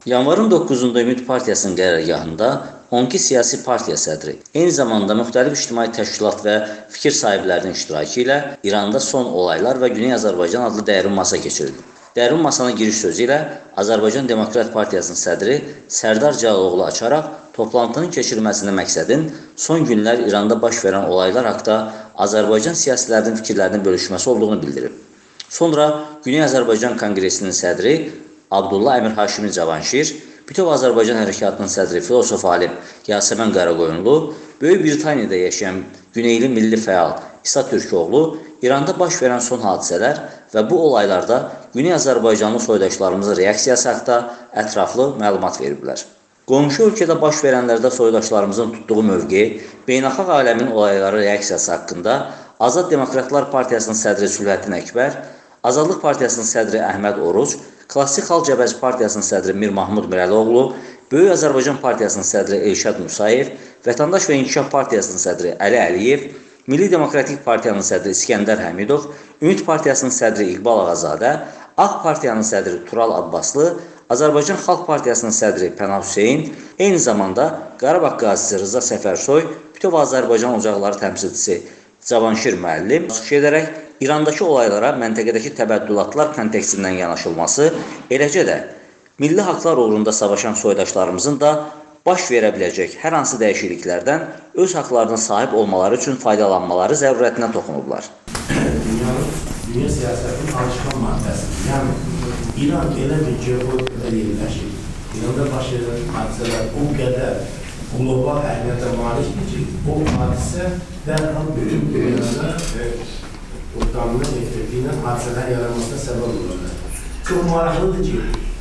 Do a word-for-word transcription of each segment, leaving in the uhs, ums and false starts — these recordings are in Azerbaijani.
Yanvarın doqquzunda Ümid Partiyasının qərargahında on iki siyasi partiya sədri, eyni zamanda müxtəlif ictimai təşkilat və fikir sahiblərinin iştirakı ilə İranda son olaylar və Güney Azərbaycan adlı dərin masa keçirildi. Dərin masanın giriş sözü ilə Azərbaycan Demokrat Partiyasının sədri Sərdar Cəloğlu açaraq toplantının keçirilməsində məqsədin son günlər İranda baş verən olaylar haqqında Azərbaycan siyasilərinin fikirlərinin bölüşməsi olduğunu bildirib. Sonra Güney Azərbaycan Konqresinin sədri Abdullah Əmir Haşimi Cavanşir, Bütöv Azərbaycan Hərəkatının sədri filosof alim Yasəmən Qaraqoyunlu, Böyük Britaniyada yaşayan Güneyli milli fəal İsa Türkoğlu İranda baş verən son hadisələr və bu olaylarda Güney Azərbaycanlı soydaşlarımızın reaksiyası haqqında ətraflı məlumat veriblər. Qonşu ölkədə baş verənlərdə soydaşlarımızın tutduğu mövqe, beynəlxalq aləmin olayları reaksiyası haqqında Azad Demokratlar Partiyasının sədri Sülhəddin Əkbər, Azadlıq Partiyasının sədri Əhməd Oruc, Klassik Xalq Cəbhəsi Partiyasının sədri Mir Mahmud Mirəloğlu, Böyük Azərbaycan Partiyasının sədri Elşad Musayev, Vətəndaş və İnkişaf Partiyasının sədri Əli Əliyev, Milli Demokratik Partiyanın sədri İskəndər Həmidov, Ümid Partiyasının sədri İqbal Ağazadə, Ağ Partiyanın sədri Tural Abbaslı, Azərbaycan Xalq Partiyasının sədri Pənah Hüseyn, eyni zamanda Qarabağ qazisi Rıza Səfərsoy, Bütöv Azərbaycan Ocaqları təmsilçisi Cavanşir müəllim çıxış edərək İrandakı olaylara məntəqədəki təbəddülatlar kontekstindən yanaşılması, eləcə də milli haqlar uğrunda savaşan soydaşlarımızın da baş verə biləcək hər hansı dəyişikliklərdən öz haqlarına sahib olmaları üçün faydalanmaları zərurətinə toxunublar. Dünyanın, dünya siyasətinin alışqan maddəsidir. Yəni, İran elə bir geopolitikada yerləşir. İranda baş verən hadisələr o qədər qlobal əhəmiyyətə malikdir ki, o hadisə dərhal bütün dünyada o dominant effekti ilə hadisələr yaranmasına səbəb olurlar. Çox maraqlıdır ki,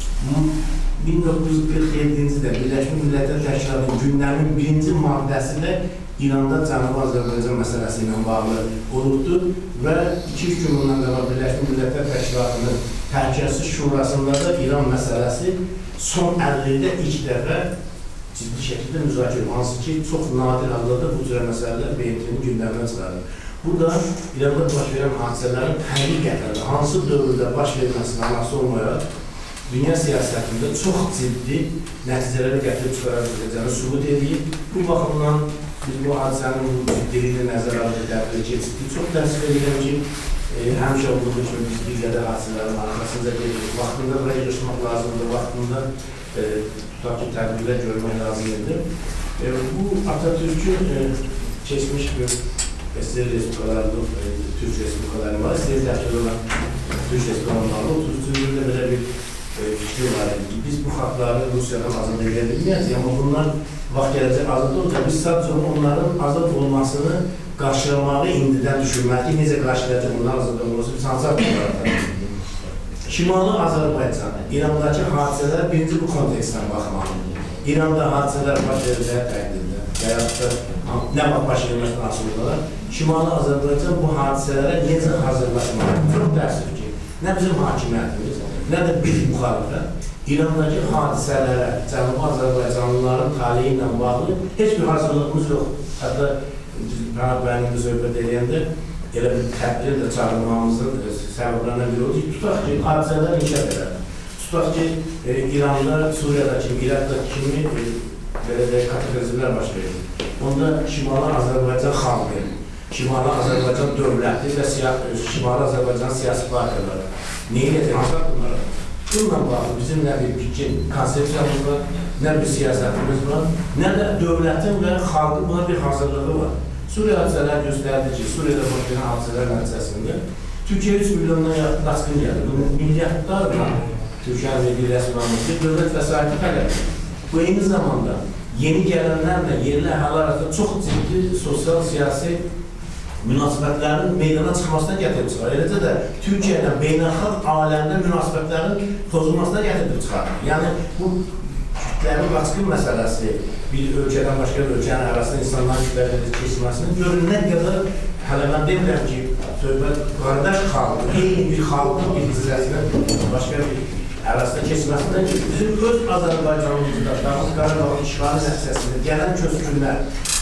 min doqquz yüz qırx yeddinci də Birləşmiş Millətlər Təşkilatının gündəmin birinci maddəsində İranda Cənubi Azərbaycan məsələsi ilə bağlı olubdur və iki üç gün bundan qabaq Birləşmiş Millətlər Təşkilatının Təhlükəsizlik Şurasında da İran məsələsi son əlli ildə ilk dəfə ciddi şəkildə müzakirə edilir. Hansı ki, çox nadir halda da bu cür məsələlər B M T-nin gündəmindən çıxarır. Burada İranda baş verən hadisələrin həqiqətən hansı dövrdə baş verməsindən asılı olmayaraq dünya siyasətində çox ciddi nəticələrə gətirib çıxara biləcəyini sübut edir. Bu baxımdan biz bu hadisənin ciddiliyini nəzərə alıb dəqiq keçdik. Çox təəssüf edirəm ki, e, həmişə olduğu kimi biz bir qədər hadisələrin arxasında gedirik. Vaxtında buraya yığışmaq lazımdır, vaxtında e, tutaq ki, tədbirlər görmək lazımdır. E, bu Atatürk'ün e, keçmiş bir Esir Respublikalarında, e, Türk Respublikaları var, istəyir dəftəli olan Türk Respublikaları otuzuncu ildə belə bir e, fikri var ki, biz bu xalqları Rusiyadan azad edə bilməyəcəyik, amma bunlar vaxt gələcək azad olacaq. Biz sadəcə onların azad olmasını qarşılamağı indidən düşünməliyik. Necə qarşılayacaq bunların azad olması? Biz hansı adımlar Şimali Azərbaycan, İrandakı hadisələr birinci bu kontekstdən baxmalıdır. İranda hadisələr baş verəcək təqdirdə və yaxud da nə vaxt baş verməsindən asılı olaraq Şimali Azərbaycan bu hadisələrə necə hazırlaşmalıdır? Çox təəssüf ki, nə bizim hakimiyyətimiz, nə də bir müxalifət İrandakı hadisələrə, Cənubi Azərbaycanlıların taliyi ilə bağlı heç bir hazırlığımız yox. Hətta Pənah bəyənində söhbət edəndə elə bir tədbir də çağırmamızın səbəblərindən biri oldu ki, tutaq ki, hadisələr inkişaf edər. Tutaq ki, e, İranda, Suriyadakı, İraqdakı kimi e, belə də kataklizmlər baş verir. Onda Şimali Azərbaycan xalqı, Şimali Azərbaycan dövləti və Şimali Azərbaycan siyasi partiyaları neyə yetirmişlər bunlara? Bununla bağlı bizim nə bir fikir, konsepsiyamız var, nə bir siyasətimiz var, nə də dövlətin və xalqın buna bir hazırlığı var. Suriya hadisələr göstərdi ki, Suriyada baş verən hadisələr nəticəsində Türkiyə üç milyondan daşqın gəlir. Milyardlarla Türkiyənin verdiyi rəsmiləmizdə dövlət vəsaiti tələb. Bu eyni zamanda yeni gələnlərlə yerli əhali arasında çox ciddi sosial, siyasi münasibətlərin meydana çıxmasına gətirib çıxar. Eləcə də Türkiyə ilə beynəlxalq aləmdə münasibətlərin pozulmasına gətirib çıxar. Yəni, bu kütlərin qaçqın məsələsi bir ölkədən başqa bir ölkənin arasında insanların kütlərin keçməsinin görün nə qədər hələ mən demirəm ki, söhbət qardaş xalqı, eyni bir xalqın bir hissəsinin başqa bir arasında keçməsindən ki, bizim öz Azərbaycanımızda, Dağlıq Qarabağın işğali nəticəsində gələn köçkünlər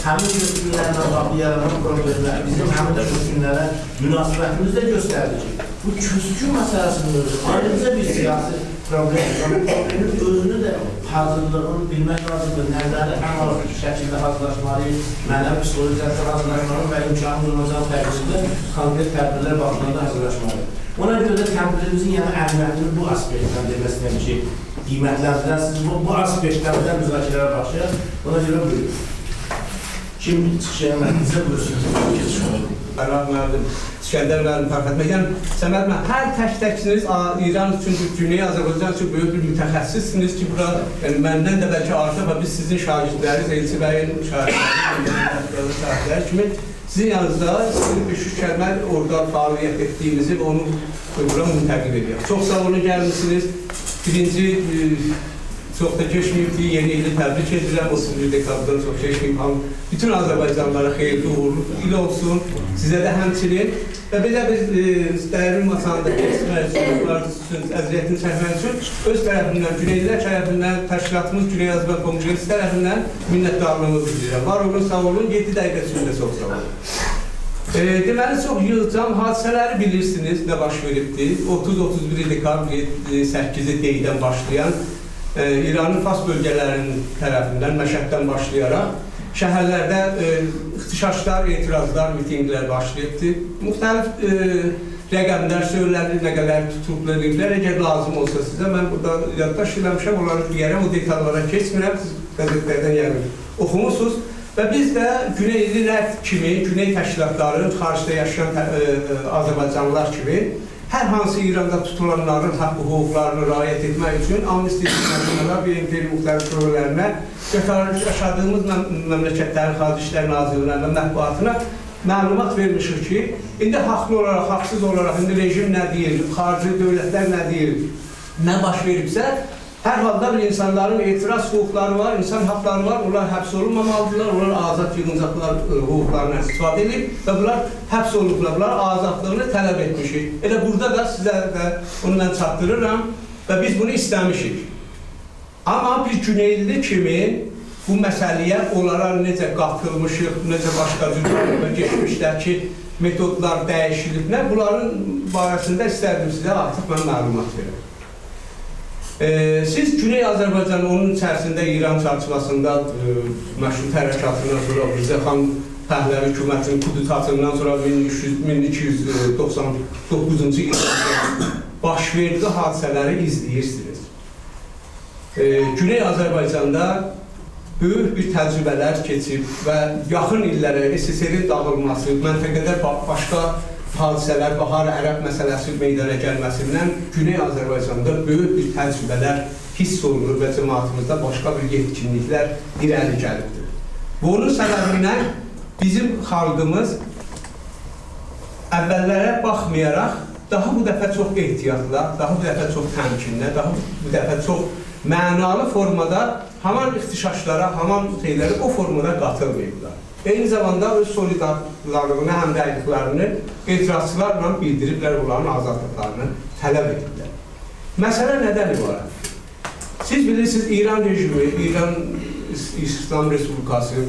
həmin köçkünlərlə bağlı yaranan problemlər, bizim həmin köçkünlərə münasibətimiz də göstərdi ki, bu köçkün məsələsinin özü ayrıca bir siyasi problem, problemin özünü də hazırlığını bilmək lazımdır, nəzəri ən az şəkildə hazırlaşmalı, mənəvi psixolojiyası hazırlaşmalı və imkanı olacaq təqdirdə konkret tədbirlər baxımında hazırlaşmalı. Ona görə də tədbirimizin yəni əhəmiyyətini bu aspektdən demək istəyəm ki, qiymətləndirəsiniz, bu, bu aspektlərdən müzakirələrə başlayaq, ona görə buyurun. Kim çıxışaya mənizə buyursun? Qərab müəllim, İskəndər müəllim tərəf etmək. Yəni, Səməd müəllim, hər tək-təksiniz İran üçün, Güney Azərbaycan üçün böyük bir mütəxəssissiniz ki, bura yəni, məndən də bəlkə artıq və biz sizin şagirdləriniz, Elçi bəyin şagirdləri kimi sizin yanınızda sizin beş yüz kəlmə orada fəaliyyət etdiyinizi və onu bura müntəqib ediyor. Çox sağ olun, gəlmişsiniz. Birinci, çox da keçməyib ki, yeni ili təbrik edirəm, otuz bir dekabrdan çox keçməyib. Bütün Azərbaycanlara xeyirli, uğurlu il olsun, sizə də həmçinin və belə biz dəyərin masanda keçmək üçün, əziyyətini çəkmək üçün öz tərəfindən, Güneylilər tərəfindən, təşkilatımız Güney Azərbaycan Kongresi tərəfindən minnətdarlığımı bildirirəm. Var olun, sağ olun, yeddi dəqiqə süründə çox sağ olun. E, deməli, çox yığcam hadisələri bilirsiniz, nə baş veribdir. otuz otuz bir dekabr səkkizi deydən başlayan e, İranın Fars bölgələrinin tərəfindən, Məşəddən başlayaraq şəhərlərdə e, ixtişaşlar, etirazlar, mitinglər başlayıbdır. Müxtəlif e, rəqəmlər söylədir, nə qədər tutublar ediblər. Əgər lazım olsa sizə, mən burada yaddaş eləmişəm, onları deyərəm, o detallara keçmirəm, siz qəzetlərdən yəni oxumusunuz. Və biz də Güneylilər kimi, Güney təşkilatları, xaricdə yaşayan e, e, Azərbaycanlılar kimi hər hansı İranda tutulanların haqqı, hüquqlarını riayət etmək üçün amnistiya məhkəmələr, B M T-nin müxtəlif şöbələrinə, yaşadığımız məmləkətlərin Xarici İşlər Nazirliyinə və mətbuatına məlumat vermişik ki, indi haqlı olaraq, haqsız olaraq, indi rejim nə deyir, xarici dövlətlər nə deyir, nə baş veribsə, hər halda bir insanların etiraz hüquqları var, insan haqları var, onlar həbs olunmamalıdırlar, onlar azad yığıncaqlar hüquqlarına istifadə edib və bunlar həbs olunublar, bunlar azadlığını tələb etmişik. Elə burada da sizə də onu mən çatdırıram və biz bunu istəmişik. Amma bir Güneyli kimi bu məsələyə onlara necə qatılmışıq, necə başqa cür geçmişdəki metodlar dəyişilib, nə? Bunların barəsində istərdim sizə artıq mən məlumat verim. Ee, siz Güney Azərbaycanın onun içərisində İran çarçıvasında e, məşrut hərəkatından sonra Rızəxan Pəhləvi hökumətinin kudutatından sonra min iki yüz doxsan doqquzuncu ildə baş verdiyi hadisələri izləyirsiniz. Ee, Güney Azərbaycanda böyük bir təcrübələr keçib və yaxın illərə S S R-in dağılması, məntəqədə başqa hadisələr, Bahar Ərəb məsələsi meydana gəlməsindən Güney Azərbaycanda böyük bir təcrübələr hiss olunur və cəmaatımızda başqa bir yetkinliklər irəli gəlibdir. Bunun səbəbindən bizim xalqımız əvvəllərə baxmayaraq daha bu dəfə çox ehtiyatla, daha bu dəfə çox təmkinlə, daha bu dəfə çox mənalı formada haman ixtişaşlara, haman şeyləri o formada qatılmayıblar. Eyni zamanda öz solidarlığını, həmrəyliklərini etirazçılarla bildiriblər, onların azadlıqlarını tələb ediblər. Məsələ nədən ibarət? Siz bilirsiniz, İran rejimi, İran İslam Respublikası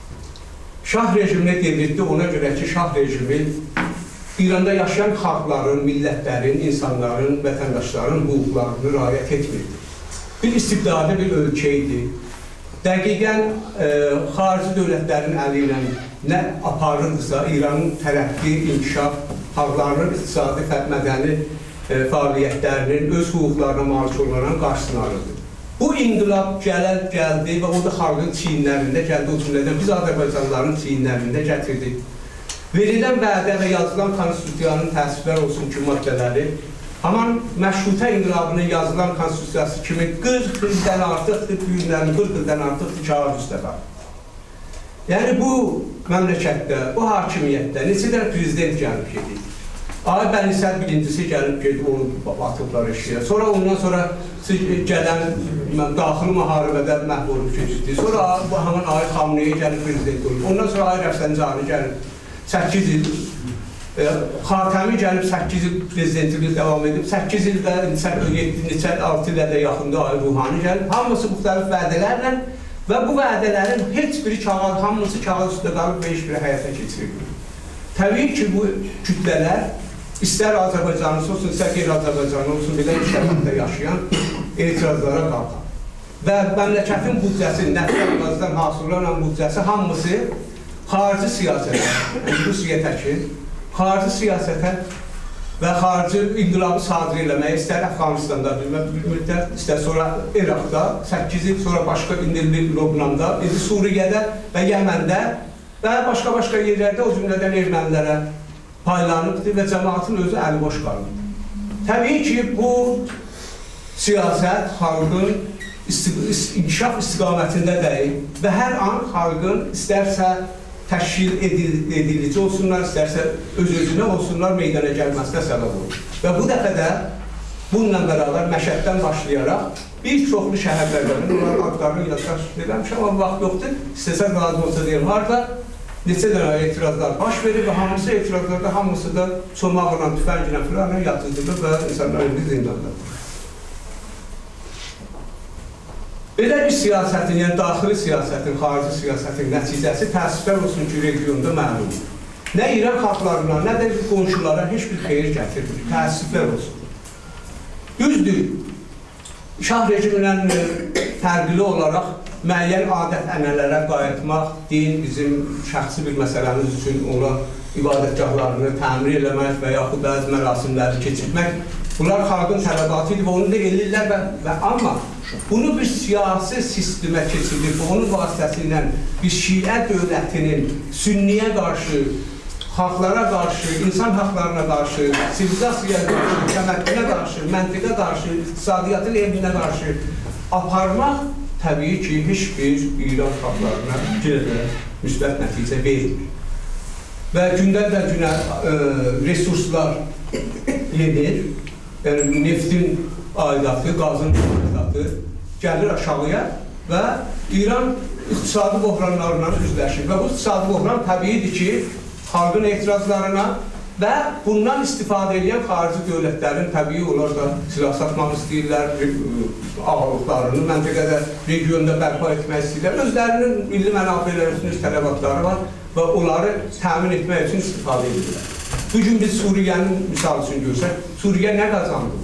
şah rejiminə devirdi, ona görə ki, şah rejimi İranda yaşayan xalqların, millətlərin, insanların, vətəndaşların hüquqlarını riayət etmirdi. Bir istibdadi bir ölkə idi. Dəqiqən e, xarici dövlətlərin əli ilə nə aparırdısa, İranın tərəqqi, inkişaf, xalqlarının iqtisadi, mədəni e, fəaliyyətlərinin, öz hüquqlarına malik olarak qarşısını alırdı. Bu inqilab gələ, gəldi və o da xalqın çiyinlərində gəldi, o cümlədən biz Azərbaycanlıların çiyinlərində gətirdik. Verilən vədə və yazılan konstitusiyanın təsviblər olsun ki, maddələri haman məşrutə inqilabının yazılan konstitusiyası kimi qırx ildən artıqdır, yüzlərin qırx ildən artıqdır kağız üstədə. Yəni bu məmləkətdə, bu hakimiyyətdə neçədən prezident gəlib gedir. Ay Bənisəd birincisi gəlib gedir, onu atıblar eşiyə. Sonra ondan sonra gələn daxili müharibədə məhv olub keçirdi. Sonra haman Ay Xamneyə gəlib prezident olub. Ondan sonra Ay Rəfsəncani gəlib səkkiz il. Xatəmi gəlib səkkiz il prezidentliği devam edib, səkkiz ildə, yeddi, altı ildə yaxında Ay Ruhani gəlib, hamısı müxtəlif vədələrlə Və bu vədələrin heç biri kağız, hamısı kağız üstə qalıb və heç biri həyata keçirilmir. Təbii ki, bu kütlələr istər Azərbaycanlısı olsun, istər qeyri-Azərbaycanlı olsun, belə şəraitdə yaşayan etirazlara qalxar. Və məmləkətin büdcəsi, nəfət qazdan hasıllanan büdcəsi hamısı xarici siyasətə, yəni Rusiya təkin, xarici siyasətə və xarici inqilabı sadir eləməyə, istər Əfqanistanda bir müddət, istər sonra İraqda, səkkiz il, sonra başqa indirli Lübnanda, indi Suriyədə və Yəməndə və başqa-başqa yerlərdə o cümlədən ermənilərə paylanıbdır və cəmaatın özü əli boş qalır. Təbii ki, bu siyasət xalqın inkişaf istiqamətində deyil və hər an xalqın istərsə təşkil edilici olsunlar, istərsə öz-özünə olsunlar, meydana gəlməsinə səbəb olur. Və bu dəfə də bununla bərabər Məşəddən başlayaraq bir çoxlu şəhərlərdən, onların adlarını yaddaş eləmişəm, amma vaxt yoxdur, istəsə lazım olsa deyim, harada neçə dənə etirazlar baş verir və hamısı etirazlarda, hamısı da çomaqla, tüfənglə filan yatızdırılır və insanlar öldü zindanda. Belə bir siyasətin, yəni daxili siyasətin, xarici siyasətin nəticəsi təəssüflər olsun ki, regionda məlumdur. Nə İran xalqlarına, nə də qonşulara heç bir xeyir gətirmir, təəssüflər olsun. Düzdür, şah rejimindən fərqli olaraq müəyyən adət-ənənələrə qayıtmaq, din bizim şəxsi bir məsələmiz üçün olan ibadətgahlarını təmir eləmək və yaxud bəzi mərasimləri keçirmək, bunlar xalqın tələbatı idi və onu da eləyirlər və, və amma bunu bir siyasi sistemə keçirir və onun vasitəsilə bir şiə dövlətinin sünniyə qarşı, xalqlara qarşı, insan haqlarına qarşı, sivilizasiyaya qarşı, təməddünə qarşı, məntiqə qarşı, iqtisadiyyatın elminə qarşı aparmaq təbii ki, heç bir İran xalqlarına müsbət nəticə verir. Və gündən də günə e, resurslar yenir, yəni neftin aidatı, qazın aidatı gəlir aşağıya və İran iqtisadi bohranlarla üzləşir. Və bu iqtisadi bohran təbiidir ki, xalqın etirazlarına və bundan istifadə edən xarici dövlətlərin təbii olar da silah satmaq istəyirlər, ağırlıqlarını məntəqədə, regionda bərpa etmək istəyirlər. Özlərinin milli mənafelər üçün tələbatları var və onları təmin etmək üçün istifadə edirlər. Bugün biz Suriyənin misal üçün görsək, Suriyə nə qazandı?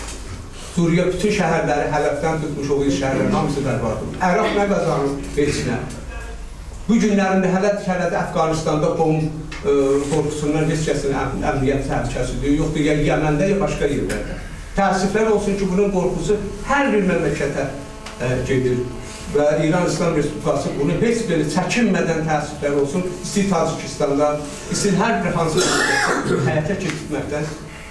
Suriyə bütün şəhərləri, Hələfdən tutmuş o il şəhərlərin hamısı bərbadır. Əraq nə qazanır? Heç nə. Bu günlərində hələ-hələ Əfqanistanda bomb qorxusundan heç kəsin əmniyyət təhlükəsidir, yoxdur, ya Yəməndə, ya başqa yerlərdə. Təəssüflər olsun ki, bunun qorxusu hər bir məmləkətə gedir və İran İslam Respublikası bunu heç belə çəkinmədən təəssüflər olsun, istəyir Tacikistanda, istəyir hər bir hansı həyata keçirməkdən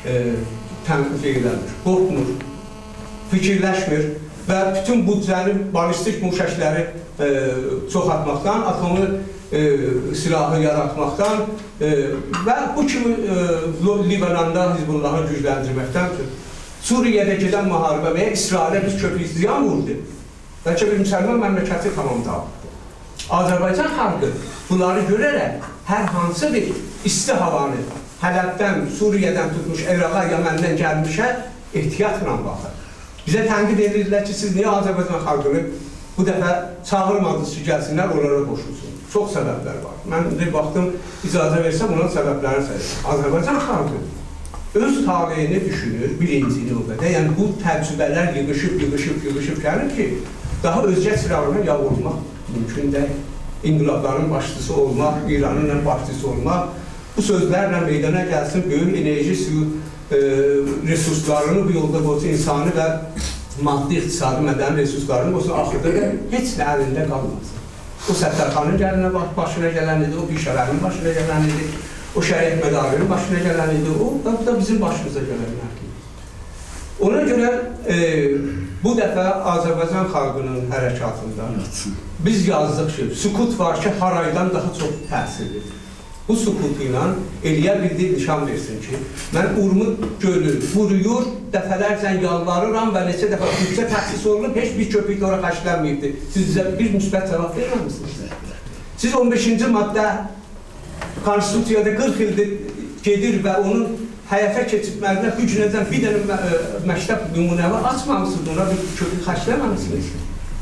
təmkiz eləmir, qorxmur, fikirləşmir və bütün büdcənin balistik muşəkləri çox atmaqdan, atomu E, silahı yaratmaqdan e, və bu kimi e, Libananda Hizbullahı gücləndirməkdən Suriyədə gedən müharibə və İsrailə biz köpük ziyan vurdu. Bəlkə bir müsəlman məmləkəti tamam dağıtdı. Azərbaycan xalqı bunları görərək hər hansı bir isti havanı Hələbdən, Suriyədən tutmuş, Əraqa, Yəməndən gəlmişə ehtiyatla baxır. Bizə tənqid edirlər ki, siz niyə Azərbaycan xalqını bu dəfə çağırmadınız ki, gəlsinlər, onlara qoşulsun. Çox səbəblər var. Mən bir baxdım, icazə versəm, onun səbəblərini sayırım. Azərbaycan xalqı öz taleyini düşünür, birinci növbədə. Yəni, bu təcrübələr yığışıb, yığışıb, yığışıb gəlir ki, daha özgə silahına yav olmaq mümkün deyil. İnqilabların başçısı olmaq, İranın başçısı olmaq, bu sözlərlə meydana gəlsin, böyük enerji suyu e, resurslarını bu yolda qoysa, insani və maddi, iqtisadi, mədəni resurslarını qoysa, axırda da heç nə əlində qalmaz. O Səttarxanın gəlinə başına gələn idi, o Bişarənin başına gələn idi, o Şəriət Mədarinin başına gələn idi, o da, da bizim başımıza gələnlərdir. Ona görə e, bu dəfə Azərbaycan xalqının hərəkatında biz yazdıq ki, sükut var ki, haraydan daha çox təsirlidir. Bu sükutu ilə eləyə bildiyi nişan versin ki, mən Urmud gölü vuruyur, dəfələrlə yalvarıram və neçə dəfə büdcə təxsis olunub, heç bir köpük də ora xərclənməyibdir. Siz bizə bir müsbət cavab verməmisiniz. Siz on beşinci maddə Konstitusiyada qırx ildir gedir və onun həyata keçirməlinə bu günəcən bir dənə məktəb nümunəvi açmamışsınız, ona bir köpük xərcləməmişsiniz.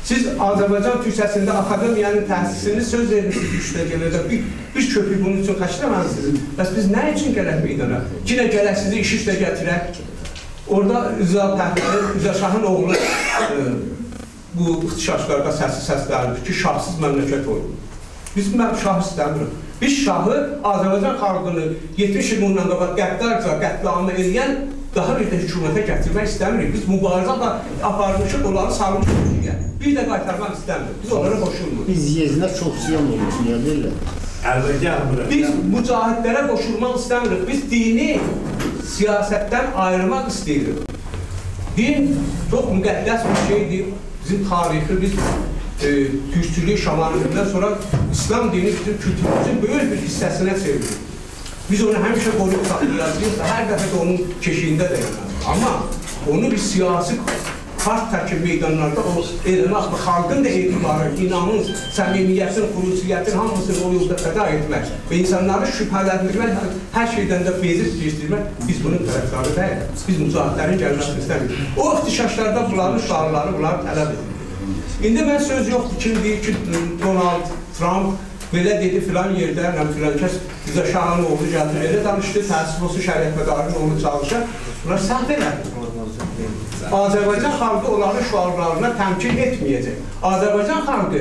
Siz Azərbaycan Türkçəsində akademiyanın təhsilini söz vermişsiniz üç dəqiqələrdə. Bir, bir köpük bunun üçün xərcləməlisiniz. Bəs biz nə üçün gələk meydana? Yine gələk sizi iş üstə gətirək. Orada Rıza Pəhləvi, Rıza Şahın oğlu e, bu ixtişaşlarda səsi səsləridir ki, şahsız məmləkət olur. Biz şahı istəmirik. Biz şahı Azərbaycan xalqını yetmiş il bundan qabaq qəddarca qətliamı eləyən daha bir də hükümətə gətirmək istəmirik. Biz mübarizə aparmışıq, onları salmışıq diye. Bir də qaytarmaq istəmirik. Biz onlara qoşulmuyoruz. Biz yezinə çox ziyan olmuş, niyə deyirlər? Əlbəttə yapmırıq. Biz mücahidlərə qoşulmaq istəmirik. Biz dini siyasətdən ayırmaq istəyirik. Din çox müqəddəs bir şeydir. Bizim tarixi, biz e, türkçülük, şamanizmdən sonra İslam dini bizim kültürümüzün böyük bir hissəsinə çevrilir. Biz onu həmişə qoruyub saxlayacağız və hər dəfə də onun keşiyində də yanarız. Amma onu bir siyasi part təki meydanlarda o eləmək, xalqın da etibarı, inamın, səmimiyyətin, xüsusiyyətin hamısını o yolda fəda etmək və insanları şübhələndirmək, hər şeydən də bezib geçdirmək, biz bunun tərəfdarı deyil. Biz mücahidlərin gəlməsini istəmirik. O ixtişaşlarda bunların şarları, bunları tələb edir. İndi mən söz yoxdur kim deyir ki, Donald Trump belə dedi filan yerdə, filan kəs Rıza Şahın oğlu gəldi, belə danışdı, təəssüf olsun şəriət mədarının oğlu çalışır. Bunlar səhv elədir. Azərbaycan xalqı onların şüarlarına təmkin etməyəcək. Azərbaycan xalqı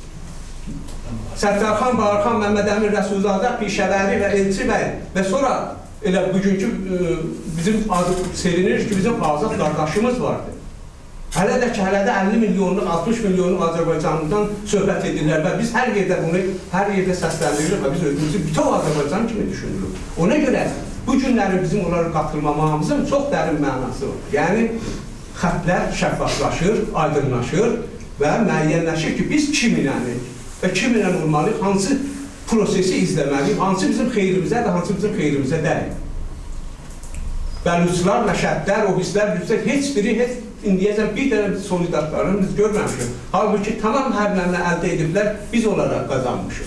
Səttarxan, Bağırxan, Məmməd Əmin, Rəsulzadə, Pişəvəri və Elçi bəy və sonra elə bugünkü e, bizim adı sevinir ki, bizim azad qardaşımız vardı. Hələ də ki, hələ də əlli milyonluq, altmış milyonluq Azərbaycanlıdan söhbət edirlər və biz hər yerdə bunu, hər yerdə səsləndiririk və biz özümüzü bütün Azərbaycan kimi düşünürük. Ona görə bu günləri bizim onları qatılmamamızın çox dərin mənası var. Yəni, xətlər şəffaflaşır, aydınlaşır və müəyyənləşir ki, biz kiminlənik və kiminlə olmalıyıq, hansı prosesi izləməliyik, hansı bizim xeyrimizə və hansı bizim xeyrimizə deyil. Bəluçlar, məşədlər, obislər, lütfət, heç biri, heç indiyəcən bir dənə solidarlarını biz görməmişik. Halbuki tamam hərlərini əldə ediblər, biz olaraq qazanmışıq.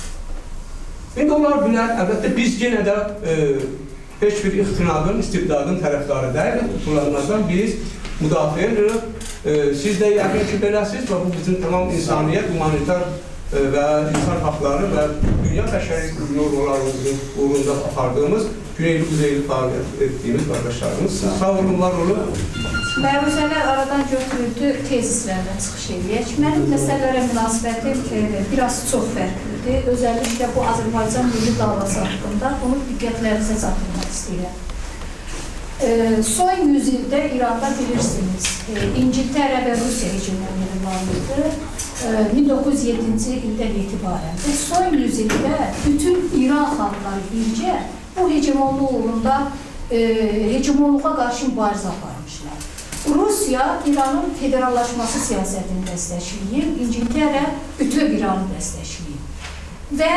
İndi onlar bilər, əlbəttə biz yenə də e, heç bir ixtinadın, istibdadın tərəfdarı deyil, tutulanlardan biz müdafiə edirik. E, siz də yəqin ki, beləsiniz və bu bizim tamam insaniyyət, humanitar e, və insan haqları və dünya bəşəri yorumlarımızın uğrunda apardığımız güneyli-quzeyli fəaliyyət etdiyimiz qardaşlarımız. Sağ olun, var olun. Məruzələr aradan götürüldü, tezislərdən çıxış edək. Mənim məsələlərə münasibətim e, biraz çox fərqlidir. Özəlliklə bu Azərbaycan milli davası haqqında bunu diqqətlərinizə çatdırmaq istəyirəm. E, son yüz ildə İranda bilirsiniz, e, İngiltərə və Rusiya hecimləri varlıdır. E, min doqquz yüz yeddinci ildən etibarən və son yüz ildə bütün İran xalqları bircə bu hegemonluq uğrunda e, hegemonluğa qarşı mübarizə aparmışlar. Rusiya İranın federallaşması siyasətini dəstəkləyir, İngiltərə bütöv İranı dəstəkləyir. Və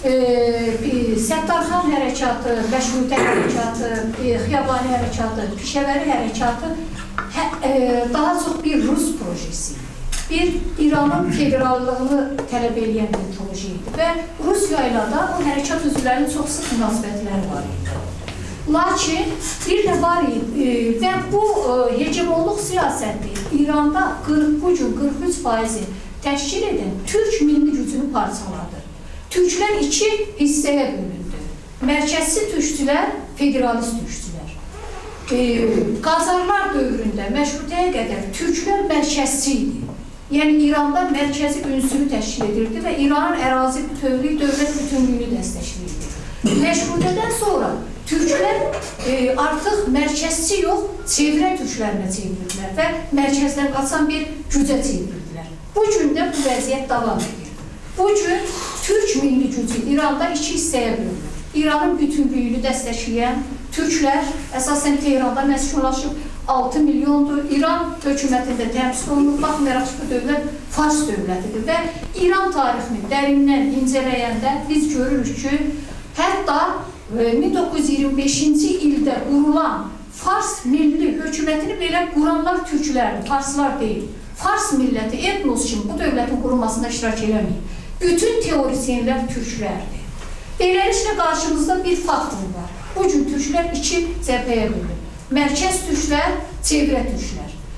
e, Səttarxan hərəkatı, Məşrutə hərəkatı, e, Xiyabani hərəkatı, Pişəvəri hərəkatı hə, e, daha çox bir Rus projesi, bir İranın federallığını tələb edən bir proje idi və Rusiya ilə də o hərəkat üzvlərinin çox sıx münasibətləri var idi. Lakin bir də var idi və bu hegemonluq siyasəti İranda qırx, bu gün qırx üç faizi təşkil edən Türk milli gücünü parçaladı. Türklər iki hissəyə bölündü. Mərkəzsi türkçülər, federalist türkçülər. E, Qazarlar dövründə məşrutəyə qədər türklər mərkəzsi idi. Yəni İranda mərkəzi ünsürü təşkil edirdi və İranın ərazi bütövlüyü, dövlət bütünlüyünü dəstəkləyirdi. Məşrutədən sonra Türklər e, artıq mərkəzçi yox, çevrə türklərinə çevirdilər və mərkəzdən qaçan bir gücə çevirdilər. Bu gün də bu vəziyyət davam edir. Bu gün Türk milli gücü İranda iki hissəyə bölünür. İranın bütünlüyünü dəstəkləyən türklər əsasən Tehranda məskunlaşıb altı milyondur. İran hökumətində təmsil olunur, baxmayaraq ki, bu dövlət Fars dövlətidir və İran tarixini dərindən incələyəndə biz görürük ki, hətta min doqquz yüz iyirmi beşinci ildə qurulan Fars milli hökumətini belə quranlar türklərdir, farslar deyil. Fars milləti etnos kimi bu dövlətin qurulmasında iştirak eləməyib. Bütün teorisyenlər türklərdir. Beləliklə qarşımızda bir faktor var. Bugün türklər iki cəbhəyə bölünür. Mərkəz türklər, çevrə türklər.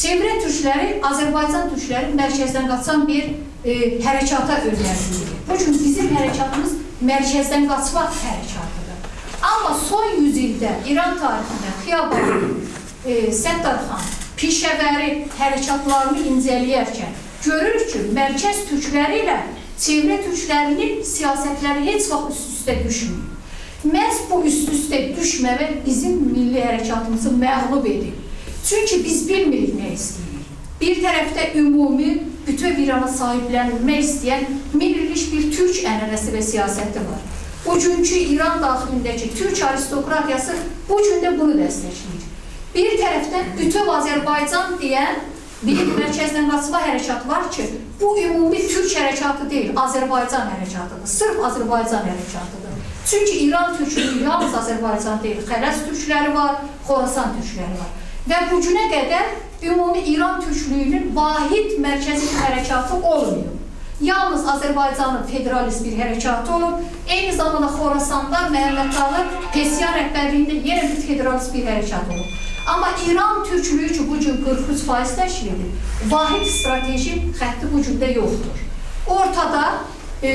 Çevre türkləri, Azərbaycan türkləri mərkəzdən qaçan bir e, hərəkata öyrənildi. Bu gün bizim hərəkatımız mərkəzdən qaçma hərəkatıdır. Amma son yüz ildə İran tarixində Xiyaban, e, Səttarxan, Pişəvəri hərəkatlarını incələyərkən görürük ki, mərkəz türkləri ilə çevre türklərinin siyasətləri heç vaxt üst-üstə düşmür. Məhz bu üst-üstə düşməmə bizim milli hərəkatımızı məğlub edir. Çünki biz bilmirik nə istəyirik. Bir tərəfdə ümumi bütöv İrana sahiblənilmək istəyən millilik bir türk ənənəsi və siyasəti var. Bugünkü İran daxilindəki türk aristokratiyası bu gün də bunu dəstəkləyir. Bir tərəfdən bütöv Azərbaycan deyən bir mərkəzdən qaçma hərəkatı var ki, bu ümumi türk hərəkatı deyil, Azərbaycan hərəkatıdır. Sırf Azərbaycan hərəkatıdır. Çünki İran türklüyü yalnız Azərbaycan deyil, Xələz türkləri var, Xorasan türkləri var. Və bugünə qədər ümumi İran türklüyünün vahid mərkəzi hərəkatı olmuyor. Yalnız Azərbaycanın federalist bir hərəkatı olub, eyni zamanda Xorasanda Məhəmməd Tağı Pesyan rəhbərliyində yenə bir federalist bir hərəkat olub. Amma İran türklüyü ki, bugün qırx üç faiz təşkil edir, vahid strateji xətti bugündə yoxdur. Ortada e,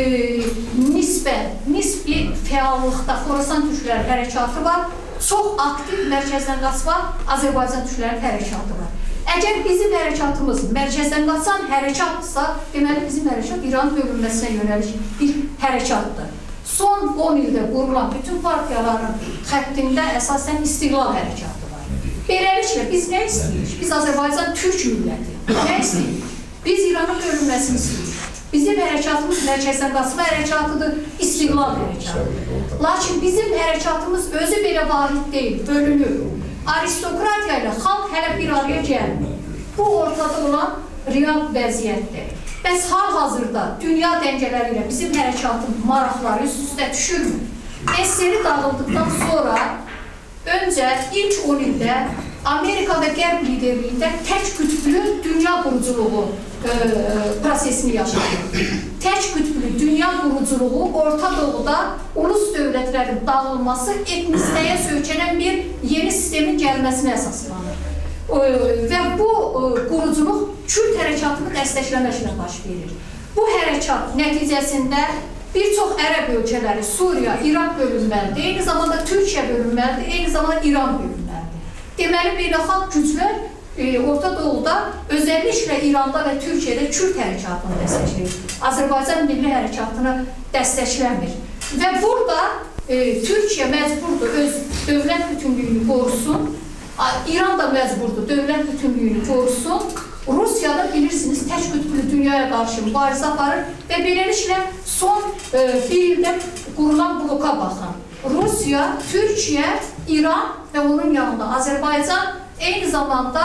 nisbən, nisbi fəallıqda Xorasan türkləri hərəkatı var, çox aktiv mərkəzdən qaçma Azərbaycan türklərinin hərəkatı var. Əgər bizim hərəkatımız mərkəzdən qaçan hərəkatdırsa, deməli bizim hərəkat İran bölünməsinə yönəlik bir hərəkatdır. Son on ildə qurulan bütün partiyaların xəttində əsasən istiqlal hərəkatı var. Beləliklə, biz nə istəyirik? Biz Azərbaycan türk milləti. Nə istəyirik? Biz İranın bölünməsini istəyirik. Bizim hərəkatımız mərkəzdən qaçma hərəkatıdır, istiqlal hərəkatıdır. Lakin bizim hərəkatımız özü belə vahid deyil, bölünür. Aristokratiya ilə xalq hələ bir araya gəlmir. Bu ortada olan real vəziyyətdir. Bəs hal-hazırda dünya dəngələri ilə bizim hərəkatın maraqları üst-üstə düşürmür. S S R dağıldıqdan sonra öncə ilk on ildə Amerika və Qərb liderliyində tək qütblü dünya quruculuğu e, prosesini yaşadı. Tək qütblü dünya quruculuğu Orta Doğuda ulus dövlətlərin dağılması, etnisliyə söykənən bir yeni sistemin gəlməsinə əsaslanır. E, və bu e, quruculuq Kürt hərəkatını dəstəkləməklə baş verir. Bu hərəkat nəticəsində bir çox ərəb ölkələri, Suriya, İraq bölünməlidir, eyni zamanda Türkiyə bölünməlidir, eyni zamanda İran bölünməlidir. Deməli, beynəlxalq güclər e, Orta Doğuda, özəlliklə İranda və Türkiyədə Kürt hərəkatını dəstəkləyir. Azərbaycan milli hərəkatını dəstəkləmir. Və burada e, Türkiyə məcburdur öz dövlət bütünlüyünü qorusun, İran da məcburdur dövlət bütünlüyünü qorusun, Rusiya da bilirsiniz, tək qütblü dünyaya qarşı mübarizə aparır və beləliklə son e, bir ildə qurulan bloka baxın. Rusiya, Türkiyə, İran və onun yanında Azərbaycan, eyni zamanda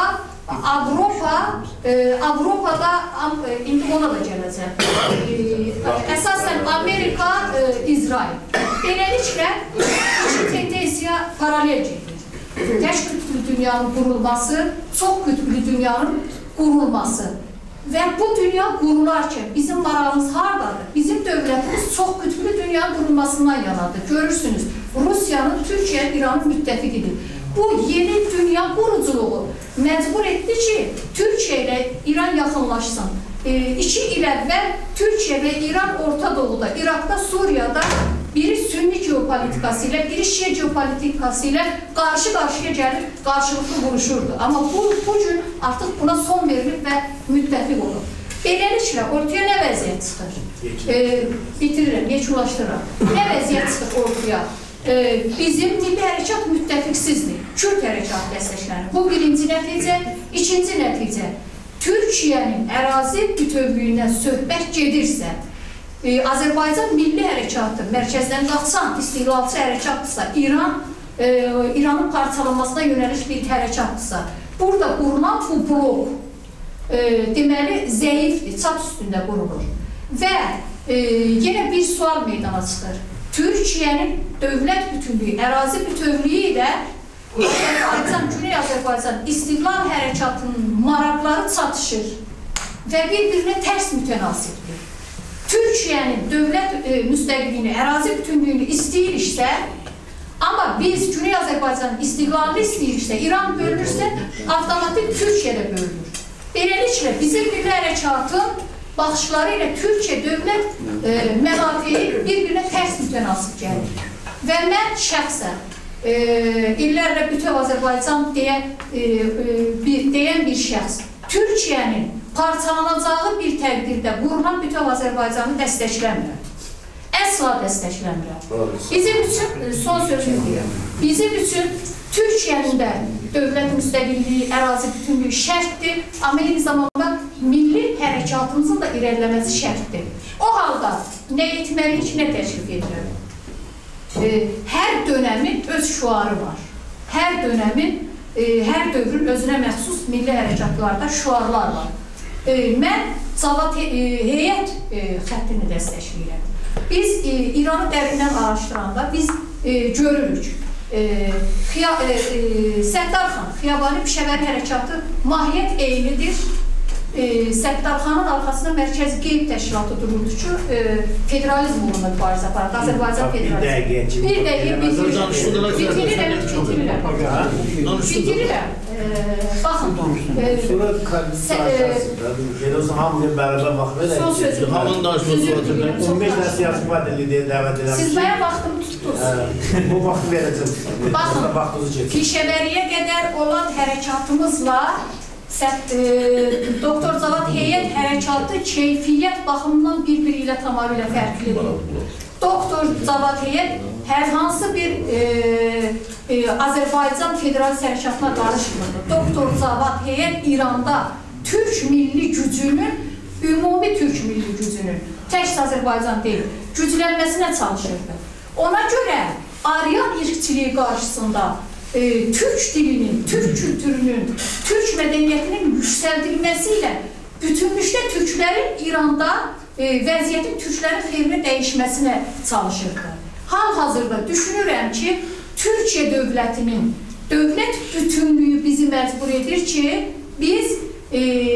Avropa, e, Avropada, e, indi ona da gələcək, e, əsasən Amerika, e, İsrail. Beləliklə, iki tendensiya paralel gedir. Tək qütblü dünyanın qurulması, çox qütblü dünyanın qurulması. Və bu dünya qurularkən bizim marağımız haradadır? Bizim dövlətimiz çox qütblü dünyanın qurulmasından yanadır. Görürsünüz, Rusiyanın, Türkiyə, İranın müttəfiqidir. Bu yeni dünya quruculuğu məcbur etdi ki, Türkiyə ilə İran yaxınlaşsın. E, iki il əvvəl Türkiyə və İran Orta Doğuda, İraqda, Suriyada biri sünni geopolitikası ilə, biri şiə geopolitikası ilə qarşı-qarşıya gəlib, qarşılıqlı vuruşurdu. Amma bu, bu gün artıq buna son verilib və müttəfiq olur. Beləliklə, ortaya nə vəziyyət çıxır? E, bitirirəm, yekunlaşdırıram. Nə vəziyyət çıxır ortaya? E, bizim milli hərəkat müttəfiqsizdir. Kürt hərəkatı dəstəklənir. Bu birinci nəticə. İkinci nəticə, Türkiyənin ərazi bütövlüyündən söhbət gedirsə, e, Azərbaycan milli hərəkatı mərkəzdən qaçan istiqlalçı hərəkatdırsa, İran, e, İranın parçalanmasına yönəlik bir hərəkatdırsa, burada qurulan bu blok e, deməli zəifdir, çat üstündə qurulur. Və e, yenə bir sual meydana çıxır. Türkiyənin dövlət bütünlüyü, ərazi bütövlüyü ilə Azərbaycan, Güney Azərbaycan istiqlal hərəkatının maraqları çatışır və bir-birinə tərs mütənasibdir. Türkiyənin dövlət e, müstəqilliyini, ərazi bütünlüyünü istəyiriksə, Amma biz Güney Azərbaycan istiqlalını istəyiriksə, İran bölünürsə, avtomatik Türkiyə də bölünür. Beləliklə, bizim milli hərəkatın baxışları ilə Türkiyə dövlət e, mənafiyi bir-birinə tərs mütənasib gəlir. Və mən şəxsən e, illərlə bütöv Azərbaycan deyən, e, bir, deyən bir şəxs Türkiyənin parçalanacağı bir təqdirdə qurulan bütöv Azərbaycanı dəstəkləmirəm. Əsla dəstəkləmirəm. Bizim üçün, son sözümü deyirəm, bizim üçün Türkiyənin də dövlət müstəqilliyi, ərazi bütünlüyü şərtdir, amma eyni zamanda milli hərəkatımızın da irəliləməsi şərtdir. O halda nə etməliyik, nə təklif edilir? E, hər dönəmin öz şüarı var. Hər dönəmin, e, hər dövrün özünə məxsus milli hərəkatlarda şüarlar var. E, mən Cavad e, heyət e, xəttini dəstəkləyirəm. Biz e, İranı dərindən araşdıranda biz e, görürük. E, xiya, e, e, Səttarxan, Xiyabani Pişəvəri hərəkatı mahiyyət eynidir. E, Səttarxanın arxasında Mərkəzi Qeyb Təşkilatı dururdu ki, e, federalizm uğruna mübarizə apardı. Azərbaycan federalizmi. Bir dəqiqə bitirirəm. Bitirirəm, bitirirəm. Bitirirəm. Baxın, hamının bərabər vaxt verək. Son sözüm. Hamının danışması olacaq. on beş dənə siyasi partiliyə dəvət edəm. Siz mənə vaxtımı tutdunuz. Bu vaxtı verəcəm. Baxın, Pişəvəriyə qədər olan hərəkatımızla Doktor Cavad heyət hərəkatı keyfiyyət baxımından bir-biri ilə tamamilə fərqlidir. Doktor Cavad heyət hər hansı bir e, e, Azərbaycan federal hərəkatına qarışmırdı. Doktor Cavad heyət İranda Türk milli gücünün, ümumi Türk milli gücünün, tək Azərbaycan deyil, güclənməsinə çalışırdı. Ona görə Aryan irqçiliyi qarşısında e, Türk dilinin, Türk kültürünün, Türk mədəniyyətinin yüksəldilməsi ilə bütünlükdə Türklərin İranda e, vəziyyətin Türklərin xeyrinə dəyişməsinə çalışırdı. Hal-hazırda düşünürəm ki, Türkiyə dövlətinin dövlət bütünlüyü bizi məcbur edir ki, biz e,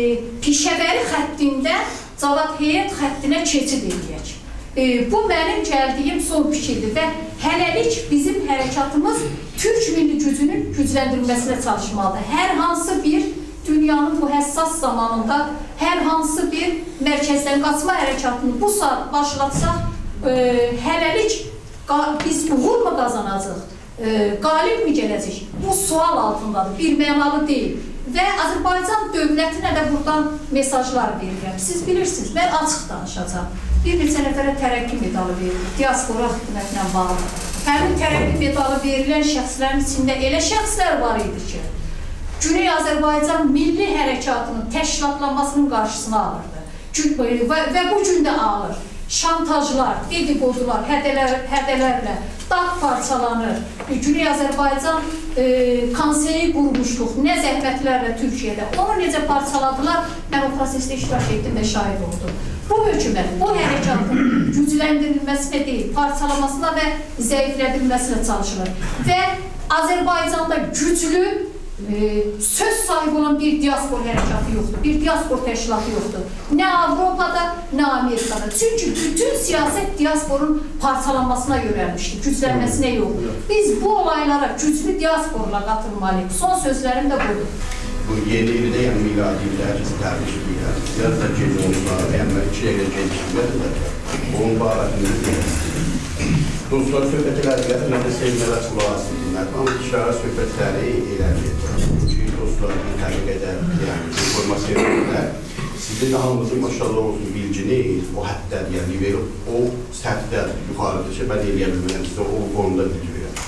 Pişəvəri xəttindən Cavad heyət xəttinə keçid edək. E, bu mənim gəldiyim son fikirdir və hələlik bizim hərəkatımız Türk milli gücünün gücləndirilməsinə çalışmalıdır. Hər hansı bir dünyanın bu həssas zamanında hər hansı bir mərkəzdən qaçma hərəkatını bu saat başlatsaq, e, hələlik biz uğurla qazanacaq, e, qalib mi gələcək? Bu sual altındadır, bir mənalı deyil. Və Azərbaycan dövlətinə də buradan mesajlar verirəm. Siz bilirsiniz, mən açıq danışacağım. Bir neçə nəfərə tərəqqi medalı verilir, diaspora xidmətinə bağlı. Həmin tərəqqi medalı verilən şəxslərin içində elə şəxslər var idi ki, Güney Azərbaycan milli hərəkatının təşkilatlanmasının qarşısına alırdı. Və, və bu gün də alır. Şantajlar, dedikodular, hədələr, hədələrlə dağ parçalanır. Güney Azərbaycan e, konseyi qurmuşluq, nə zəhmətlərlə Türkiyədə. Onu necə parçaladılar, mən o prosesdə iştirak etdim və şahid oldum. Bu hökumət, bu hərəkatın gücləndirilməsinə deyil, parçalamasına və zəiflədilməsinə çalışılır. Və Azərbaycanda güclü, e, söz sahibi olan bir diaspor hərəkatı yoxdur, bir diaspor təşkilatı yoxdur. Nə Avropada, nə Amerikada. Çünki bütün siyasət diasporun parçalanmasına yönəlmişdir, güclənməsinə yox. Biz bu olaylara güclü diasporla qatılmalıyıq. Son sözlərim də budur. Bu yeni ildə, yəni miladi illər, tərbişliklər, biraz da gec olmalar, yəni iki ilə gecikməkdir də, onun barəsində deyil. Dostlar, söhbət elədirlər, mən də sevmələr qulaq asıldılar. Amma işarə söhbətləri elədir. Çünki dostlar, bir təbii qədər, yəni, informasiya verirlər. Sizin də hamımızın maşallah olsun bilginiz, o həddədir, yəni, verib, o səhvdə yuxarıdır ki, mən eləyə bilməyəm, sizə o konuda bilgi verəm.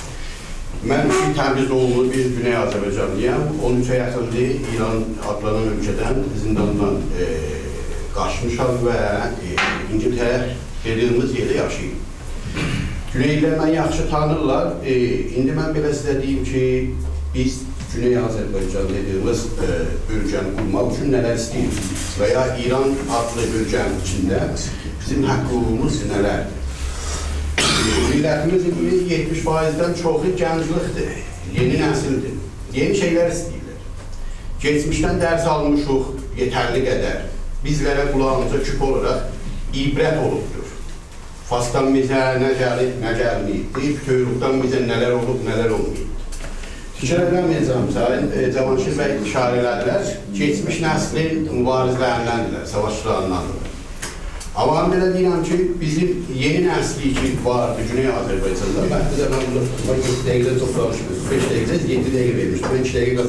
Mən ki, təmiz olunur bir Güney Azərbaycanlıyam. on üçə yaxındır İran adlanan ölkədən, zindandan e, qaçmışam və e, İngiltərə dediyimiz yerdə yaşayım. Güneylər mən yaxşı tanırlar. E, indi mən belə sizə deyim ki, biz Güney Azərbaycan dediyimiz e, bölgəni qurmaq üçün nələr istəyirik və ya İran adlı bölgənin içində bizim haqqımız nələrdir? Millətimizin yetmiş faizdən çoxu gənclikdir, yeni nəsildir, yeni şeylər istəyirlər. Geçmişdən dərs almışıq yetərli qədər, bizlərə qulağımıza küp olaraq ibrət olubdur. Fasdan bizə nə gəlib, nə gəlməyib, deyib Töyruqdan bizə nələr olub, nələr olmayıb. Tikər eləməyəcəmsə, Cavanşir bəy işarə elədilər, keçmiş nəslin mübarizlərindəndirlər, savaşçılarındandır. Amma mən belə deyirəm ki, bizim yeni nəsli ki vardı Güney Azərbaycanda, bəlkə də mən burada yeddi dəqiqə çox danışmışım, beş dəqiqə, yeddi dəqiqə vermişdim, mən iki dəqiqə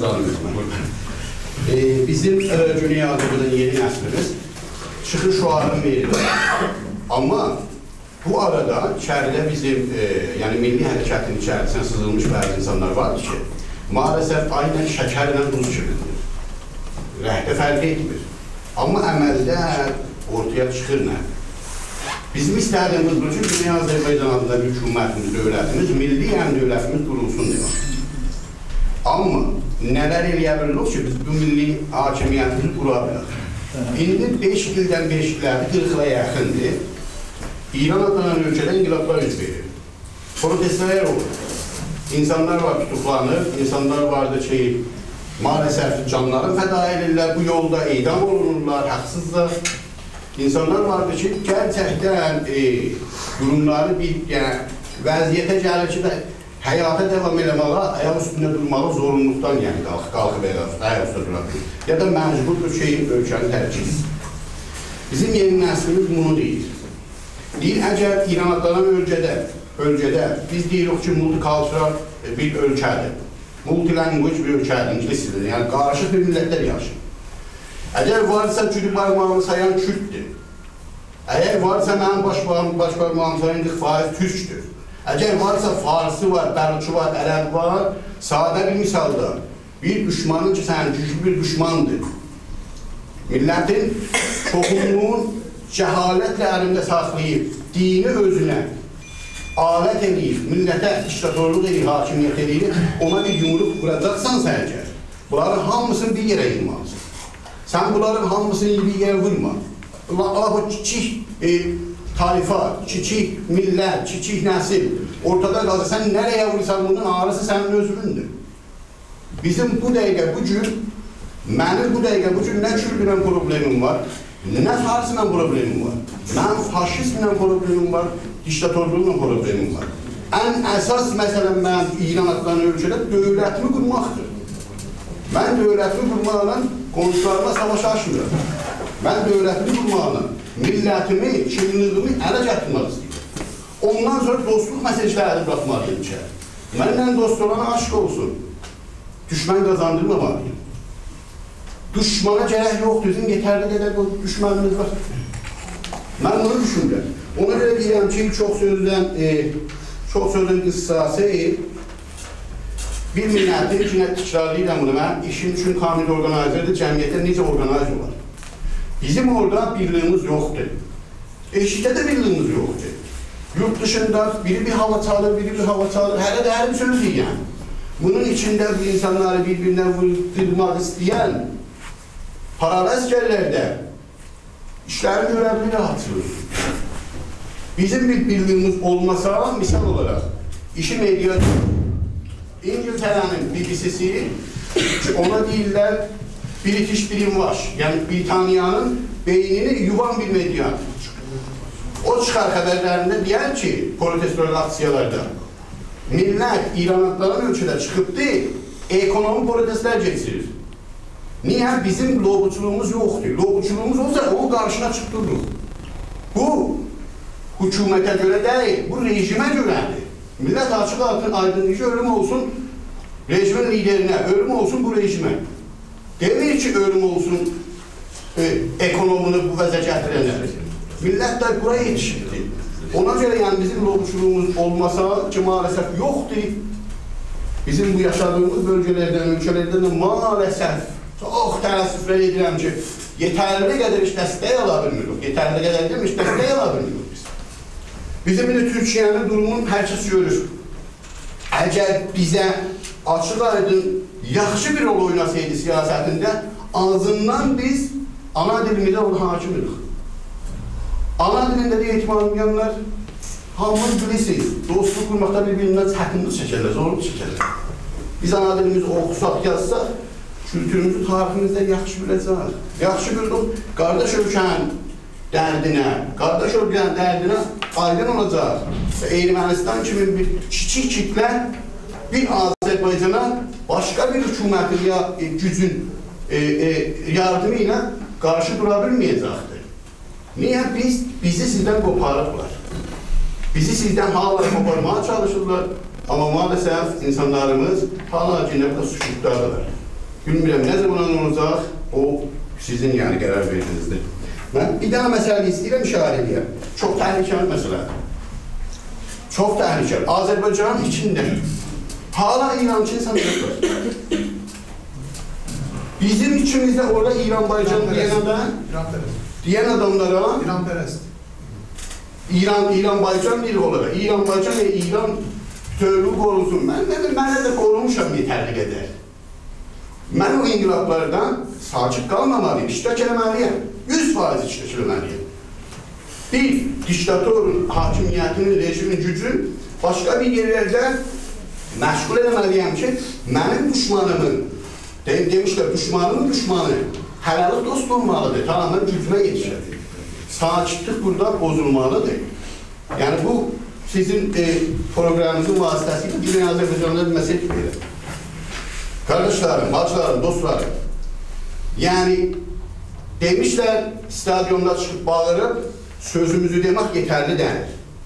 qazanmışdım. Bizim Güney Azərbaycanın yeni nəslimiz çıxış şuarını verir. Amma bu arada içəridə bizim, yəni milli hərəkətin içərisinə sızılmış bəzi insanlar vardır ki, maalesef aynen şəkərlə duz kimidir. Rəhdə fərq etmir. Amma əməldə ortaya çıxır nə? Bizim istədiyimiz bu ki, Güney Azərbaycan adında hükümətimiz, dövlətimiz, milli həm dövlətimiz qurulsun demək. Amma nələr eləyə bilirik ki, biz bu milli hakimiyyətimizi qura bilirik. İndi beş ildən beş illəri qırxıla yaxındır. İran adlanan ölkədə inqilablar üz verir. Protestlər olur. İnsanlar var tutuklanır, insanlar vardır ki, maalesef canlarını fəda edirlər, bu yolda edam olunurlar, haqsızlar. İnsanlar vardır ki, gerçəkdən e, durumları bir yəni, vəziyyətə gəlir ki, həyata devam eləməli, ayaq üstündə durmalı zorunluqdan yəni qalxıb, qalxıb ayaq üstündə durmalı. Ya da məcburdur ki, ölkəni tərk etsin. Bizim yeni nəslimiz bunu deyir. Deyir, əgər İran adlanan ölkədə, ölkədə biz deyirik ki, multikultural bir ölkədir. Multilanguage bir ölkədir, ingilisdir. Yəni, qarışıq bir millətlər yaşayır. Əgər varsa cürü barmağını sayan Kürtdür. Əgər varsa mənim baş barmağını sayan qırx faiz Türkdür. Əgər varsa Farsı var, Bəluçu var, Ərəb var, sadə bir misalda bir düşmanın ki, sən güclü bir düşmandır. Millətin çoxunluğun cəhalətlə əlində saxlayıb, dini özünə alət eləyib, millətə diktatorluq eləyib, hakimiyyət eləyib, ona bir yumruq vuracaqsansa əgər, bunların hamısını bir yerə yığmalısın. Sən bunların hamısını bir yerə vurma. Allah bu kiçik e, tayfa, kiçik millət, kiçik nəsil ortada qalır. Sən nereye vursan bunun ağrısı sənin özünündür. Bizim bu dəqiqə, bu gün, mənim bu dəqiqə, bu gün nə Kürdlə problemim var, nə Farsla problemim var, mənim faşistlə problemim var, diktatorluğuyla problemim var. Ən əsas məsələn mən İran adlanan ölkədə dövlətimi qurmaqdır. Mən dövlətimi qurmaqla qonşularıma savaş açmıyorum. Mən dövlətimi qurmaqla millətimi, kimliğimi ələ gətirmək istəyirəm. Ondan sonra dostluq məsələlərini bırakmalıyım ki, mənimlə dost olana aşk olsun. Düşmən qazandırmamalıyım. Düşmana gərək yoxdur, bizim yetərli qədər bu düşmənimiz var. Mən bunu düşünürəm. Ona görə deyirəm ki, çox sözdən, e, çox sözün qıssası bir millətin içində tikrarlayıram bunu. Mən işim üçün kamil orqanizördə cəmiyyətdə necə orqanizör var. Bizim orada birliğimiz yoxdur. Eşikdə də birliğimiz yoxdur. Yurt dışında biri bir hava çalır, biri bir hava çalır. Hələ də həlim söz deyən. Bunun içində bu insanları birbirine vurdurmaq istəyən paralı əsgərlərdə işlərin görevli rahatsız. Bizim bir birliğimiz olmasa, misal olarak işi mediadır. İngiltere'nin B B C'si ona deyirlər British Brainwash, yani Britanya'nın beynini yuvan bir medya. O çıxar xəbərlərində deyər ki, protestoral aksiyalarda millət İran adlanan ölkədə çıxıbdı, ekonomi protestlər geçirir. Niyə? Bizim lobuçuluğumuz yoxdur. Lobuçuluğumuz olsa onun qarşına çıxdırırıq. Bu, hükümete göre değil, bu rejime göredir. Millet açık altın aydınlığı ölüm olsun, rejimin liderine, ölüm olsun bu rejime. Demir ki ölüm olsun e, ekonomunu bu vəzə gətirənlər. Millət də buraya yetişirdi. Ona göre yani bizim lobuçuluğumuz olmasa ki maalesef yoktur. Bizim bu yaşadığımız bölgelerden, ülkelerden de maalesef çok təəssüflər edirəm ki, yetərli qədər iş dəstək ala bilmirik. Yetərli qədər demiş, dəstək ala bilmirik biz. Bizim de Türkiye'nin durumunu herkes görür. Eğer bize açık aydın yaxşı bir rol oynasaydı siyasetinde, ağzından biz ana dilimize ona hakimidik. Ana dilinde de eğitim almayanlar hamımız bilirsiniz. Dostluk kurmakta birbirinden çətinlik çəkərlər, zorluk çəkərlər. Biz ana dilimizi oxusaq, yazsaq, kültürümüzü, tariximizdə yaxşı biləcək. Yaxşı bildik, qardaş ölkənin dərdinə, qardaş ölkənin dərdinə aydın olacaq. Ermənistan kimi bir kiçik kitlə bir Azərbaycana başqa bir hökumətin ya e, gücün e, e, yardımı ilə qarşı dura bilməyəcəkdir. Niyə? Biz, bizi sizdən qoparıblar. Bizi sizdən hala qoparmaya çalışırlar. Amma maalesef insanlarımız hala yine bu suçluklardalar. Bilmirəm, nə zaman olacaq, o sizin yani qərar verdinizdir. Mən bir dənə məsələ istəyirəm işarə edəyəm. Çox təhlükəli məsələdir. Çox təhlükəli. Azərbaycanın içində hala İrançı insanlar var. Bizim içimizdə orada İran-Baycan deyən adam, deyən adamlara İran-pərəst. İran, İran-Baycan biri olarak, İran-Baycan ve İran bütövlüğü korusun. Mən də, mənə də qorumuşam yetərli qədər. Mən o inqilablardan sakit qalmamalıyım, iştirak eləməliyəm. yüz faiz iştirak eləməliyəm. Bir, diktatorun, hakimiyyətinin, rejimin gücün başqa bir yerlərdə məşğul eləməliyəm ki, mənim düşmanımın, deyim, demişlər, düşmanımın düşmanı hələlik dost olmalıdır, tamamən gücünə yetişir. Sakitlik burada bozulmalıdır. Yani bu sizin e, programınızın vasıtasıyla Güney Azerbaycan'da bir mesele verir. Kardeşlerim, bacılarım, dostlarım. Yani demişler stadyumda çıkıp bağırıp sözümüzü demek yeterli denir.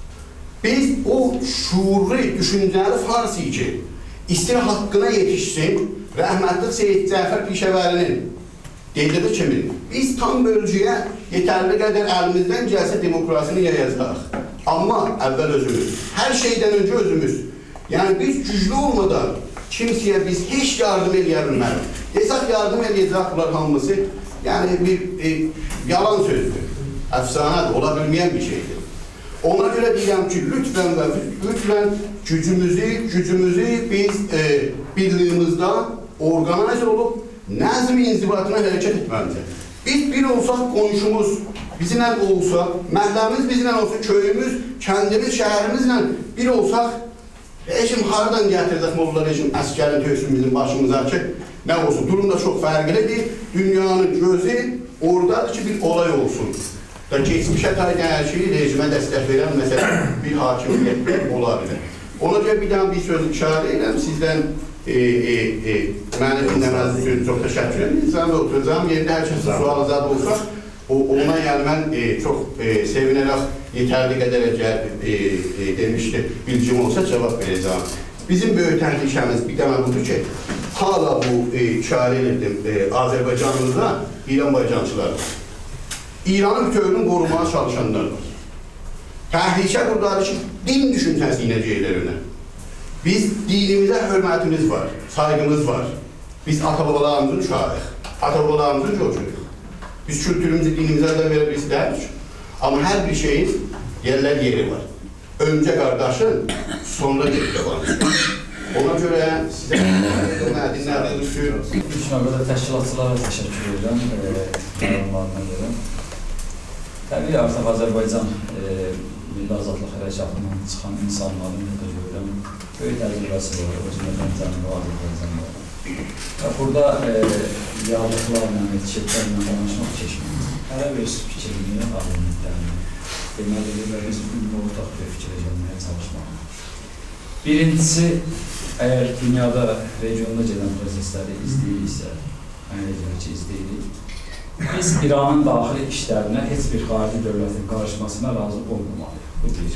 Biz o şuurlu, düşünceli Farsi ki istir hakkına yetişsin, rahmetli Seyit Cəfər Pişəvərinin dediği kimi biz tam bölgeye yeterli kadar elimizden gelse demokrasini yayacağız. Ama evvel özümüz, her şeyden önce özümüz. Yani biz güçlü olmadan kimseye biz hiç yardım edebilmeyiz. Desek yardım edecekler hamısı yani bir e, yalan sözdür. Efsane olabilmeyen bir şeydir. Ona göre diyeceğim ki lütfen ve lütfen gücümüzü, gücümüzü biz e, birliğimizde organize olup nəzm inzibatına hərəkət etməlidir. Biz bir olsaq, qonşumuz bizimlə olsa, məhəlləmiz bizimlə olsa, köyümüz, kəndimiz, şəhərimizlə bir olsaq, rejim haradan gətirdik molla rejim əskərin töysün bizim başımıza ki, nə olsun? Durum da çox fərqlidir. Dünyanın gözü oradadır ki, bir olay olsun. Da geçmişə qaydan ki, rejimə dəstək verən məsələ bir hakimiyyətdə ola bilir. Ona görə bir daha bir söz işarə edirəm sizdən. E, e, e, Məni dinləməniz üçün çox təşəkkür ederim. İnsan da oturacağım. Yerində hər kəsin sual zad olsa, o, ona yəni mən e, çox e, sevinərək yeterli qədər əgər e, e, demişdi, bilgim olsa cevap vereceğim. Bizim böyük təhlükəmiz bir dənə budur ki, hala bu e, işarə edirdim e, Azərbaycanımızda İran-Baycançılar var. İranın bütövlüğünü qorumaya çalışanlar var. Təhlükə buradadır ki, din düşüncəsi inəcəklərinə. Biz dinimize hürmetimiz var, saygımız var. Biz ata-babalarımızın uşağıyıq, ata-babalarımızın çocuğuyuz. Biz kültürümüzü, dinimize de verebiliriz derdik. Ama her bir şeyin yerler yeri var. Önce kardeşin, sonra geride var. Ona göre size dinleriniz için... İlk növbədə təşkilatçılara təşəkkür edirəm, məlumatlarına görə. Təbii artıq Azərbaycan Milli Azadlıq Hərəkatından çıxan insanların da görürəm. Böyük təcrübəsi var, özümüzdən canlı Azərbaycan var. Və burada yağlıqlarla, etiketlərlə danışmaq keçməyiniz. Hərə bir fikrini, abunliklərini, deməli və biz ümumi ortaq bir fikrə gəlməyə çalışmaq. Birincisi, əgər dünyada, regionda gedən prosesləri izləyiriksə, mən edəyəm ki, izləyirik, biz İranın daxili işlərinə heç bir xarici dövlətin qarışmasına razı olmamalıyıq. Bu bir.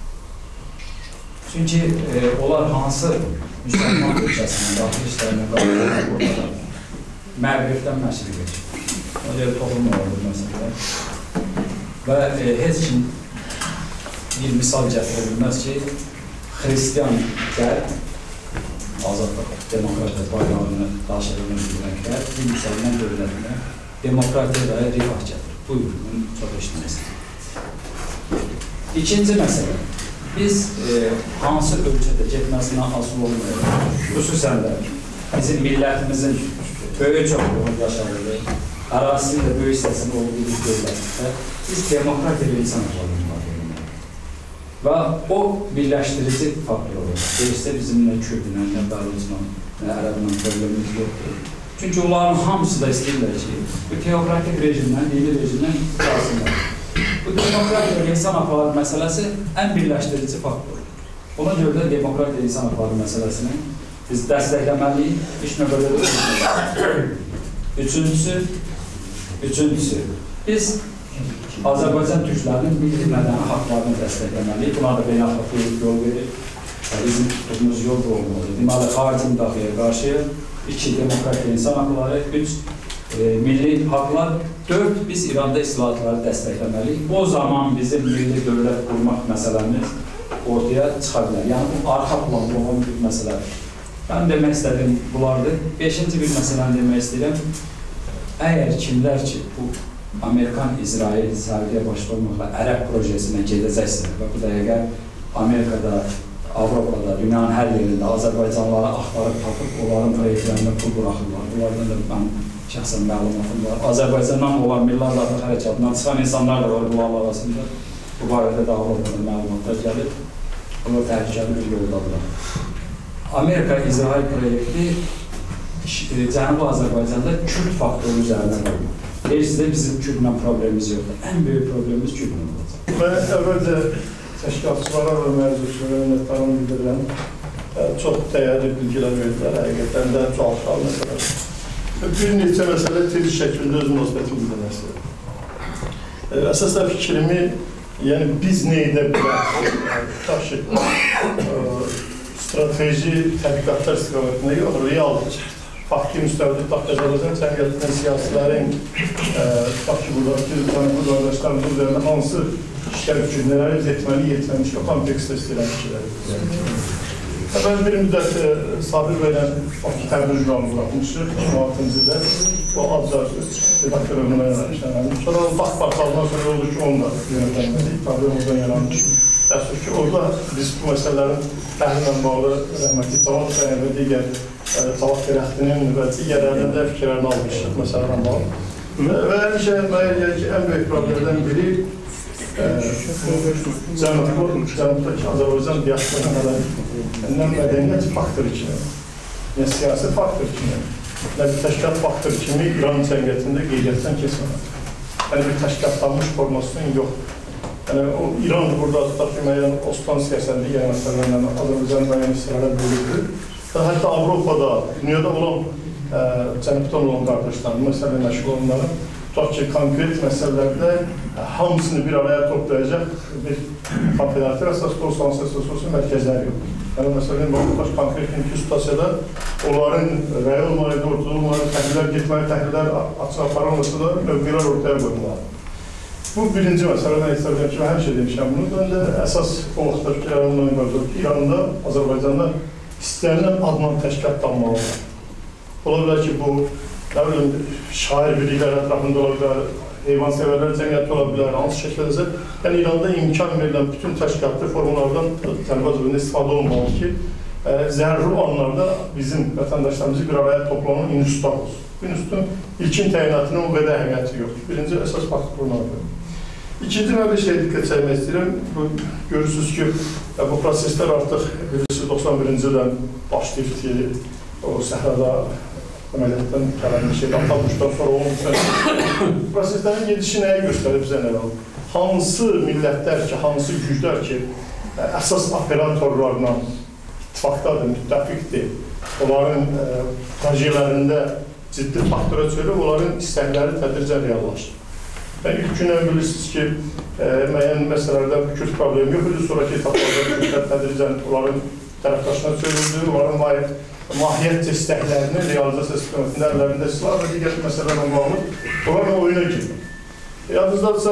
Çünki e, onlar hansı müsəlman ölkəsinin daxili işlərinə qarışmasına orada məğribdən məşriq geçir. O görə toxunma olur məsələlər. Və e, heç kim bir misal gətirə bilməz ki, Hristiyan qərb, azadlıq, demokratiya bayrağını daşıdığını bilməklər, bir müsəlman dövlətinə demokratiya və rifah gətirir. Buyurun, çox eşitmək İkinci məsələ, biz e, hansı ölkədə getməsinə asıl olmayalım, xüsusən də bizim millətimizin böyük çoxluğun yaşadığı, ərazisinin də böyük hissəsində olduğu dövlətdə biz demokratiya və insan haqlarını və o birləşdirici faktor olur. Deyirsə bizim nə Kürdlə, nə Bəlucla, nə Ərəblə problemimiz yoxdur. Çünki onların hamısı da istəyirlər ki, bu teokratik rejimdən, dini rejimdən qurtarsınlar. Bu demokratiya və insan haqları məsələsi ən birləşdirici faktordur. Ona görə də demokratiya və insan haqları məsələsini biz dəstəkləməliyik, iş növbədə də Üçüncüsü, üçüncüsü, biz Azərbaycan türklərinin milli mədəni haqlarını dəstəkləməliyik. Buna da beynəlxalq yol verir. Bizim tutduğumuz yol da olmalıdır. Deməli, xarici müdaxiləyə qarşı iki demokratiya insan haqları, üç e, milli haqlar, dörd biz İranda islahatları dəstəkləməliyik. O zaman bizim milli dövlət qurmaq məsələmiz ortaya çıxa bilər. Yəni, bu arxa planlı olan bir məsələdir. Mən demək istədiyim bunlardır. Beşinci bir məsələni demək istəyirəm. Əgər kimlər ki, bu Amerikan İsrail sərgiyə başda olmaqla ərəb projesinə gedəcəksə və bu dəqiqə Amerikada, Avropada, dünyanın hər yerində Azərbaycanları axtarıb tapıb, onların proyektlərində pul buraxırlar. Bunlardan da mən şəxsən məlumatım var. Azərbaycandan olan milli azadlıq hərəkatından çıxan insanlar da var bunlar arasında. Bu barədə də Avropada məlumatlar gəlir. Bunlar təhlükəli bir yoldadırlar. Amerika-İsrail proyekti Cənubi Azərbaycanda Kürt faktoru üzərində qalır. Deyirsə bizim Kürtlə problemimiz yoxdur. Ən böyük problemimiz Kürtlə olacaq. Mən əvvəlcə təşkilatçılara və mərzuçulara minnətdarım bildirirəm. Çox dəyərli bilgilər verdilər, həqiqətən də çalışan məsələ. Bir neçə məsələ tez şəkildə öz münasibətimi bildirməsi. Əsas da fikrimi, yəni biz nə edə bilərik? Tutaq ki, strateji tədqiqatlar istiqamətində yox, real fakti müstəvidə tutaq ki, Azərbaycan cəmiyyətinin siyasilərin tutaq ki, buradakı qardaşlarımızın üzərində hansı işlər üçün nələr etməli, yetməmiş və kontekstdə istəyirəm fikirləri. Əvvəl bir müddət Sabir bəylə Bakı təbliğ jurnalını buraxmışıq, iki min altıncı ildə o adlar redaktör önümə yanaşlanmış. Sonra Bakı portalından sonra oldu ki, onu da yönətənmədik, problem oradan yaranmış. Dərsdir ki, orada biz bu məsələlərin təhlillə bağlı rəhmətli Cavan Hüseyin və digər Cavab Fərəxtinin və digərlərinin də fikirlərini almışıq məsələdən bağlı. Və həmişə ən böyük problemlərdən biri Cənubdakı Azərbaycan diasporunun nə mədəniyyət faktoru kimi, nə siyasi faktor kimi, nə bir təşkilat faktoru kimi İran cəmiyyətində qeydiyyatdan keçməlidir. Yəni bir təşkilatlanmış formasının yox. Yəni o İran burada tutaq ki, müəyyən Osman siyasətində digər məsələlərlə Azərbaycan müəyyən hissələrə bölündür. Və hətta Avropada, dünyada olan Cənubdan olan qardaşlarının məsələlə məşğul olanların tutaq ki, konkret məsələlərdə hamısını bir araya toplayacaq bir konfederativ əsaslı olsa, əsaslı mərkəzlər yox. Yəni, məsələn, bu konkret bir situasiyada onların rəy olmalı, ortada olmalı, təhlilər getməli, təhlilər açıq aparılmasa da mövqelər ortaya qoymalı. Bu birinci məsələ, mən istəyirəm ki, həmişə demişəm bunu. Mən də əsas o vaxtda fikirlərimdən gördüm ki, İranında, Azərbaycanda istənilən adla təşkilatlanmalıdır. Ola bilər ki, bu nə bilim, şair birliklər ətrafında ola bilər, heyvan sevərlər cəmiyyəti ola bilər, hansı şəkildəsə, yəni İranda imkan verilən bütün təşkilatlı formalardan Cənubi Azərbaycanda istifadə olmalı ki, zəruri anlarda bizim vətəndaşlarımızı bir araya toplanan institutlar olsun. Bu institutun ilkin təyinatının o qədər əhəmiyyəti yoxdur. Birinci əsas faktor bunlardır. İkinci mən bir şey diqqət çəkmək istəyirəm. Görürsünüz ki, bu proseslər artıq doxsan birinci ildən başlayıb ki, o səhrada əməliyyatdan gələn şey, atılmışdan sonra olmuşdan. Proseslərin gedişi nəyə göstərir bizə nə olur? Hansı millətlər ki, hansı güclər ki, əsas operatorlarla ittifaqdadır, müttəfiqdir, onların projelərində ciddi faktora çörək, onların istəkləri tədricən reallaşır. Yəni, ilk gündən bilirsiniz ki, müəyyən məsələlərdə Kürt problemi yox idi, sonraki etaplarda Kürtlər tədricən onların tərəfdaşına çörüldü, onların mahiyyətcə istəklərini realizasiya istiqamətində əllərində silah və digər məsələlərlə bağlı onlarla oyuna girdi. Yalnızdadırsa,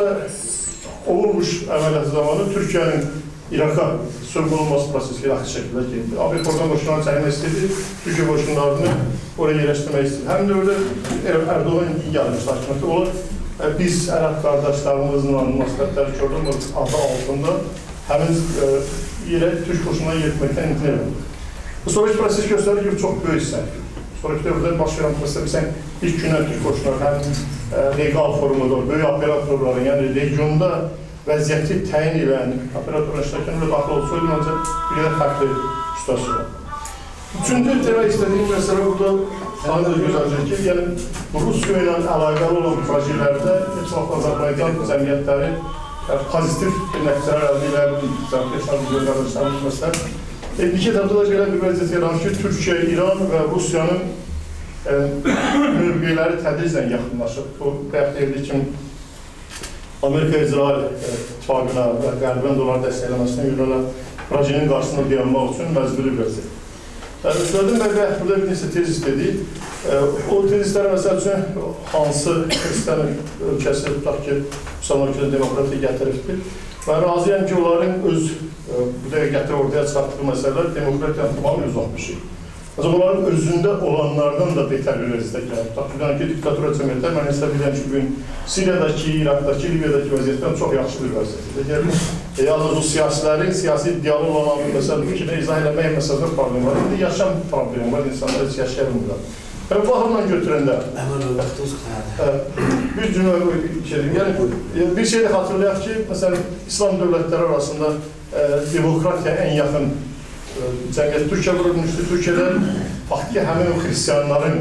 olmuş əməliyyatı zamanı Türkiyənin İraqa sövq olunması prosesi İraqı şəkildə girdi. Amerikadan qoşunlarını çəkmək istedi, Türkiyə qoşunlarını oraya yerləşdirmək istedi. Həm də orada Erdoğan iyi gəlmiş hakimiyyəti olur. Biz ərəb qardaşlarımızla münasibətləri gördüyümüz adı altında həmin yerə Türk qoşunlarına yeritməkdən imtina edir. Bu sonraki proses göstərir ki, çox böyük səhv. Sonraki dövrdə baş verən prosesdə sən ilk gündən Türk qoşunları həm legal formada, böyük operatorların, yəni regionda vəziyyəti təyin edən operatorun işlərini ilə daxil olsaydı, məncə bir qədər fərqli situasiya var. Üçüncü demək istədiyim məsələ burada xanıdır gözəldir ki, yəni Rusiya ilə əlaqəli olan projelərdə heç vaxt Azərbaycan cəmiyyətləri pozitiv bir nəticələr əldə edə bilirlər, məsələn. İndiki etapda da belə bir vəziyyət yaranır ki, Türkiyə, İran və Rusiyanın mövqeləri tədriclə yaxınlaşır. Bu, qəbul edildiyi kimi Amerika-İsrail ittifaqına və Qərbən dolar dəstəkləməsinə yönələn projenin qarşısında dayanmaq üçün məcburi vəziyyət. Söylədim və burada bir neçə tezis dedik. O tezislər məsəl üçün hansı Xristiyan ölkəsi, tutaq ki, Müsəlman ölkədə demokratiya gətiribdir və razıyam ki, onların öz bu dəqiqətə ortaya çıxartdığı məsələlər demokratiyanın tamamı yüz altmışı. Onların özündə olanlardan da betər bir vəziyyətə gəlib. Tutaq ki, diktatura cəmiyyətlər, mən hesab edirəm ki, bugün Siriyadakı, İraqdakı, Libiyadakı vəziyyətdən çox yaxşı bir vəziyyətdir. Gəlin, yalnız o siyasilərin, siyasi diyalog olan məsələ fikrini izah eləmək məsələdə problem var. İndi yaşam problemi var, insanlar heç yaşaya bilmirlər. Bu baxımdan götürəndə bir cümlə şey deyim, yəni bir şey də xatırlayaq ki, məsələn, İslam dövlətləri arasında demokratiya ən yaxın cəmiyyət Türkiyə qurulmuşdur. Türkiyədə faktiki həmin o xristiyanların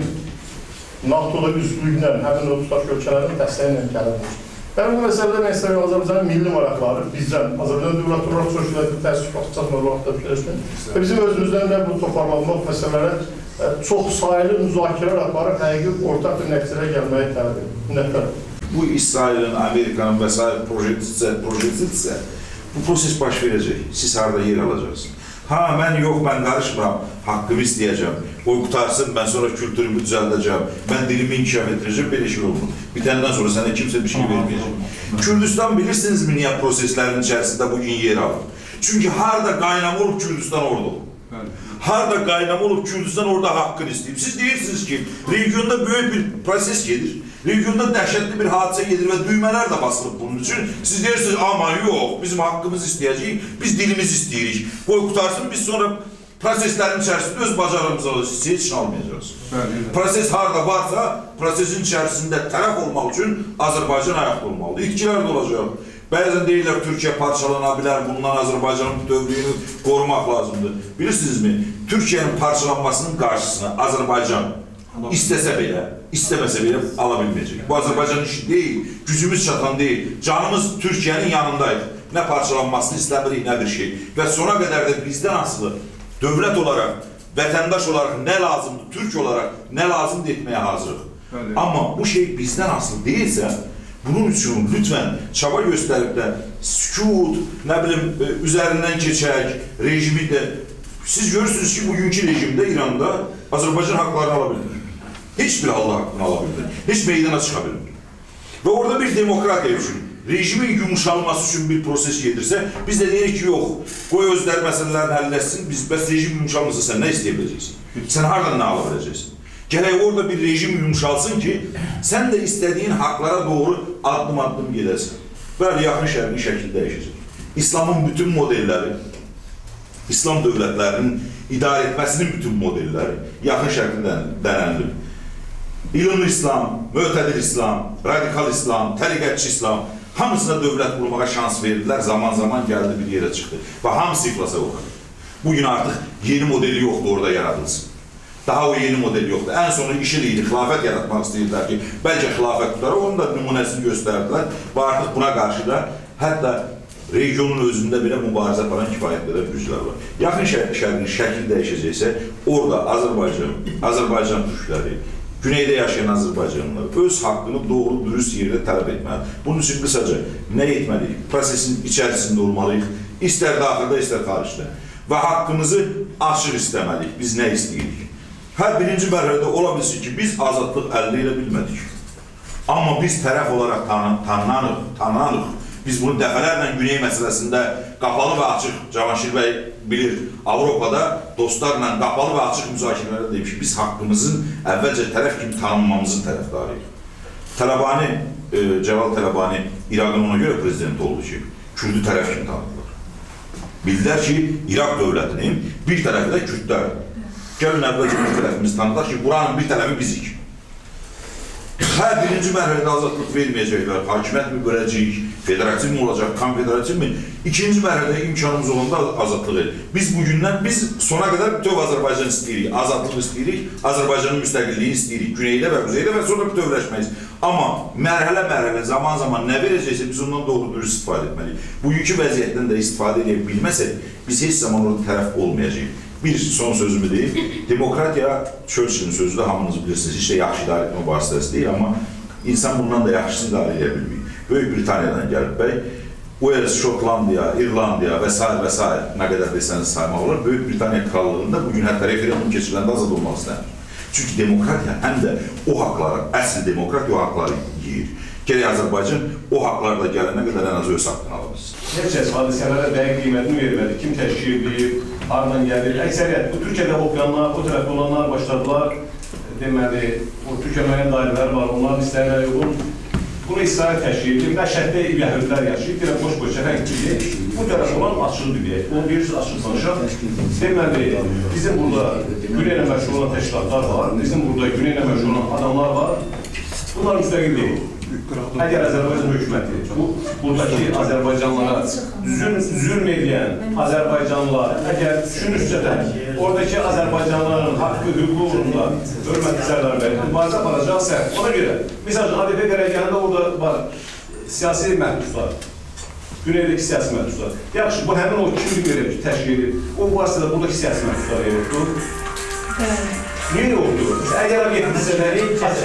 NATO-da üzvlüyünə, həmin o tutaq ölkələrin dəstəyi ilə gəlirmiş. Mən bu məsələdə mən istəyirəm Azərbaycanın milli maraqları bizdən, Azərbaycan dövlət olaraq sosialite təəssüf vaxt çatmalı vaxtda fikirləşmək və bizim özümüzdən də bu toparlanmaq məsələlərə çox sayılı müzakirələr aparıb həqiqi ortaq bir nəticələrə gəlməyi tələb edir. Minnətlər. Bu İsrailin, Amerikanın və s. projesidirsə, bu proses baş verəcək. Siz harada yer alacaqsınız. Ha, mən yox, mən qarışmıram, haqqımı istəyəcəm, qoy qutarsın, mən sonra kültürümü düzəldəcəm, mən dilimi inkişaf etdirəcəm, belə şey olmur. Bitəndən sonra sənə kimsə bir şey verməyəcək. Kürdistan bilirsinizmi niyə proseslərin içərisində bugün yer alır? Çünki harada qaynama olub, Kürdistan orada olur. Harada qaynama olub, Kürdistan orada haqqını istəyib. Siz deyirsiniz ki, regionda böyük bir proses gedir. Regionda dəhşətli bir hadisə gedir və düymələr də basılıb bunun üçün. Siz deyirsiniz, aman yox, bizim haqqımız istəyəcəyik, biz dilimiz istəyirik. Qoy qutarsın, biz sonra proseslərin içərisində öz bacarımızı alırız, siz heç için almayacaqsınız. Proses harada varsa, prosesin içərisində tərəf olmaq üçün Azərbaycan ayaqda olmalıdır. İtkilər də olacaq. Bəzən deyirlər, Türkiyə parçalana bilər, bundan Azərbaycanın bütövlüyünü qorumaq lazımdır. Bilirsinizmi, Türkiyənin parçalanmasının qarşısını Azərbaycan istəsə belə, istəməsə belə ala bilməyəcək. Bu Azərbaycanın işi deyil, gücümüz çatan deyil, canımız Türkiyənin yanındayıq. Nə parçalanmasını istəmirik, nə bir şey. Və sona qədər də bizdən asılı dövlət olaraq, vətəndaş olaraq nə lazımdır, Türk olaraq nə lazımdır etməyə hazırıq. Amma bu şey bizdən asılı deyilsə, bunun üçün lütfən çaba göstərib də sükut, nə bilim, üzərindən keçək, rejimi də... Siz görürsünüz ki, bugünkü rejimdə İranda Azərbaycan haqlarını ala bilmir. Heç bir Allah haqqını ala bilmir. Heç meydana çıxa bilmir. Və orada bir demokratiya üçün, rejimin yumuşalması üçün bir proses gedirsə, biz də deyirik ki, yox, qoy özləri məsələlərini həlləşsin, biz bəs rejim yumuşalmasa sən nə istəyə biləcəksin? Sən haradan nə ala biləcəksin? Gələk orada bir rejim yumuşalsın ki, sən də istədiyin haqlara doğru addım-addım gedəsən. Bəli, yaxın şərqin şəkil dəyişəcək. İslamın bütün modelləri, İslam dövlətlərinin idarə etməsinin bütün modelləri yaxın şərqində dənənilib. İlmi İslam, mötədir İslam, radikal İslam, təriqətçi İslam hamısına dövlət qurmağa şans verdilər, zaman-zaman gəldi bir yerə çıxdı və hamısı iflasa uğradı. Bugün artıq yeni modeli yoxdur orada yaradılsın. Daha o yeni model yoxdur. Ən sonu işi deyildi, xilafət yaratmaq istəyirlər ki, bəlkə xilafət tutar, onun da nümunəsini göstərdilər və artıq buna qarşı da hətta regionun özündə belə mübarizə aparan kifayət qədər güclər var. Yaxın şərqin şəkil dəyişəcəksə, orada Azərbaycan, Azərbaycan türkləri, güneydə yaşayan Azərbaycanlılar öz haqqını doğru, dürüst yerdə tələb etməlidir. Bunun üçün qısaca nə etməliyik? Prosesin içərisində olmalıyıq, istər daxildə, istər xaricdə. Və haqqımızı açıq istəməliyik, biz nə istəyirik? Hər birinci mərhələdə ola bilsin ki, biz azadlıq əldə edə bilmədik. Amma biz tərəf olaraq tanınanıq, tanınanıq. Biz bunu dəfələrlə Güney məsələsində qapalı və açıq, Cavanşir bəy bilir, Avropada dostlarla qapalı və açıq müzakirələrdə demiş ki, biz haqqımızın əvvəlcə tərəf kimi tanınmamızın tərəfdarıyıq. Tələbani, Cəlal Tələbani İraqın ona görə prezidenti oldu ki, Kürdü tərəf kimi tanıdılar. Bildilər ki, İraq dövlətinin bir tərəfi də Kürdlər. Gəlin əvvəlcə bir tərəfimizi tanıdaq ki, buranın bir tərəfi bizik. Hə, birinci mərhələdə azadlıq verməyəcəklər, hakimiyyət mi böləcəyik, federativ mi olacaq, konfederativ mi? İkinci mərhələdə imkanımız olanda azadlıq verir. Biz bugündən, biz sona qədər bütöv Azərbaycan istəyirik, azadlıq istəyirik, Azərbaycanın müstəqilliyi istəyirik, güneydə və quzeydə və sonra bütövləşməyiz. Amma mərhələ-mərhələ, zaman-zaman nə verəcəksə biz ondan doğru-dürüst istifadə etməliyik. Bugünkü vəziyyətdən də istifadə edə bilməsək, biz heç zaman orada tərəf olmayacağıq. Bir son sözümü deyim, demokratiya Churchill'in sözü də hamınız bilirsiniz, heç də yaxşı idarə etmə vasitəsi deyil, amma insan bundan da yaxşısını idarə edə bilmir. Böyük Britaniyadan gəlib bəy, Wales, Şotlandiya, İrlandiya və s. və s. nə qədər desəniz saymaq olar, Böyük Britaniya krallığında bugün hətta referendum keçiriləndə azad olmaq istənir. Çünki demokratiya həm də o haqları, əsl demokratiya o haqları yiyir. Gerək Azərbaycan o haqlarda gələnə qədər ən az öz haqqını alırız. Heç kəs hadisələrə dəqiq qiymətini vermədi. Kim təşkil edib, haradan gəlir? Əksəriyyət, bu Türkiyədə oxuyanlar, o tərəfdə olanlar başladılar. Deməli, o Türkiyə müəyyən dairələr var, onların istəyirlər yoxun. Bunu İsrail təşkil edib, məşhəddə yəhudilər yaşayıb, bir boş-boş cəfəng deyək. Bu tərəf olan açıldı deyək. Onu bilirsiniz, açıq danışaq. Deməli, bizim burada Güneylə məşğul olan təşkilatlar var, bizim burada Güneylə məşğul olan adamlar var. Bunlar müstəqil deyil. Əgər Azərbaycan hökuməti, bu, buradakı Azərbaycanlara zülm, zülm edən Azərbaycanlılar, əgər düşünürsə də, oradakı Azərbaycanlıların haqqı, hüququ uğrunda hörmət hisərlər və mübarizə aparacaqsa, ona görə, misal A D P qərargahında orada var, siyasi məhdudlar, Güneydəki siyasi məhdudlar. Yaxşı, bu həmin o kimlik verib, təşkil edib, o varsa da buradakı siyasi məhdudlar yoxdur. Niyə yoxdur? Əgər yetmişsə də,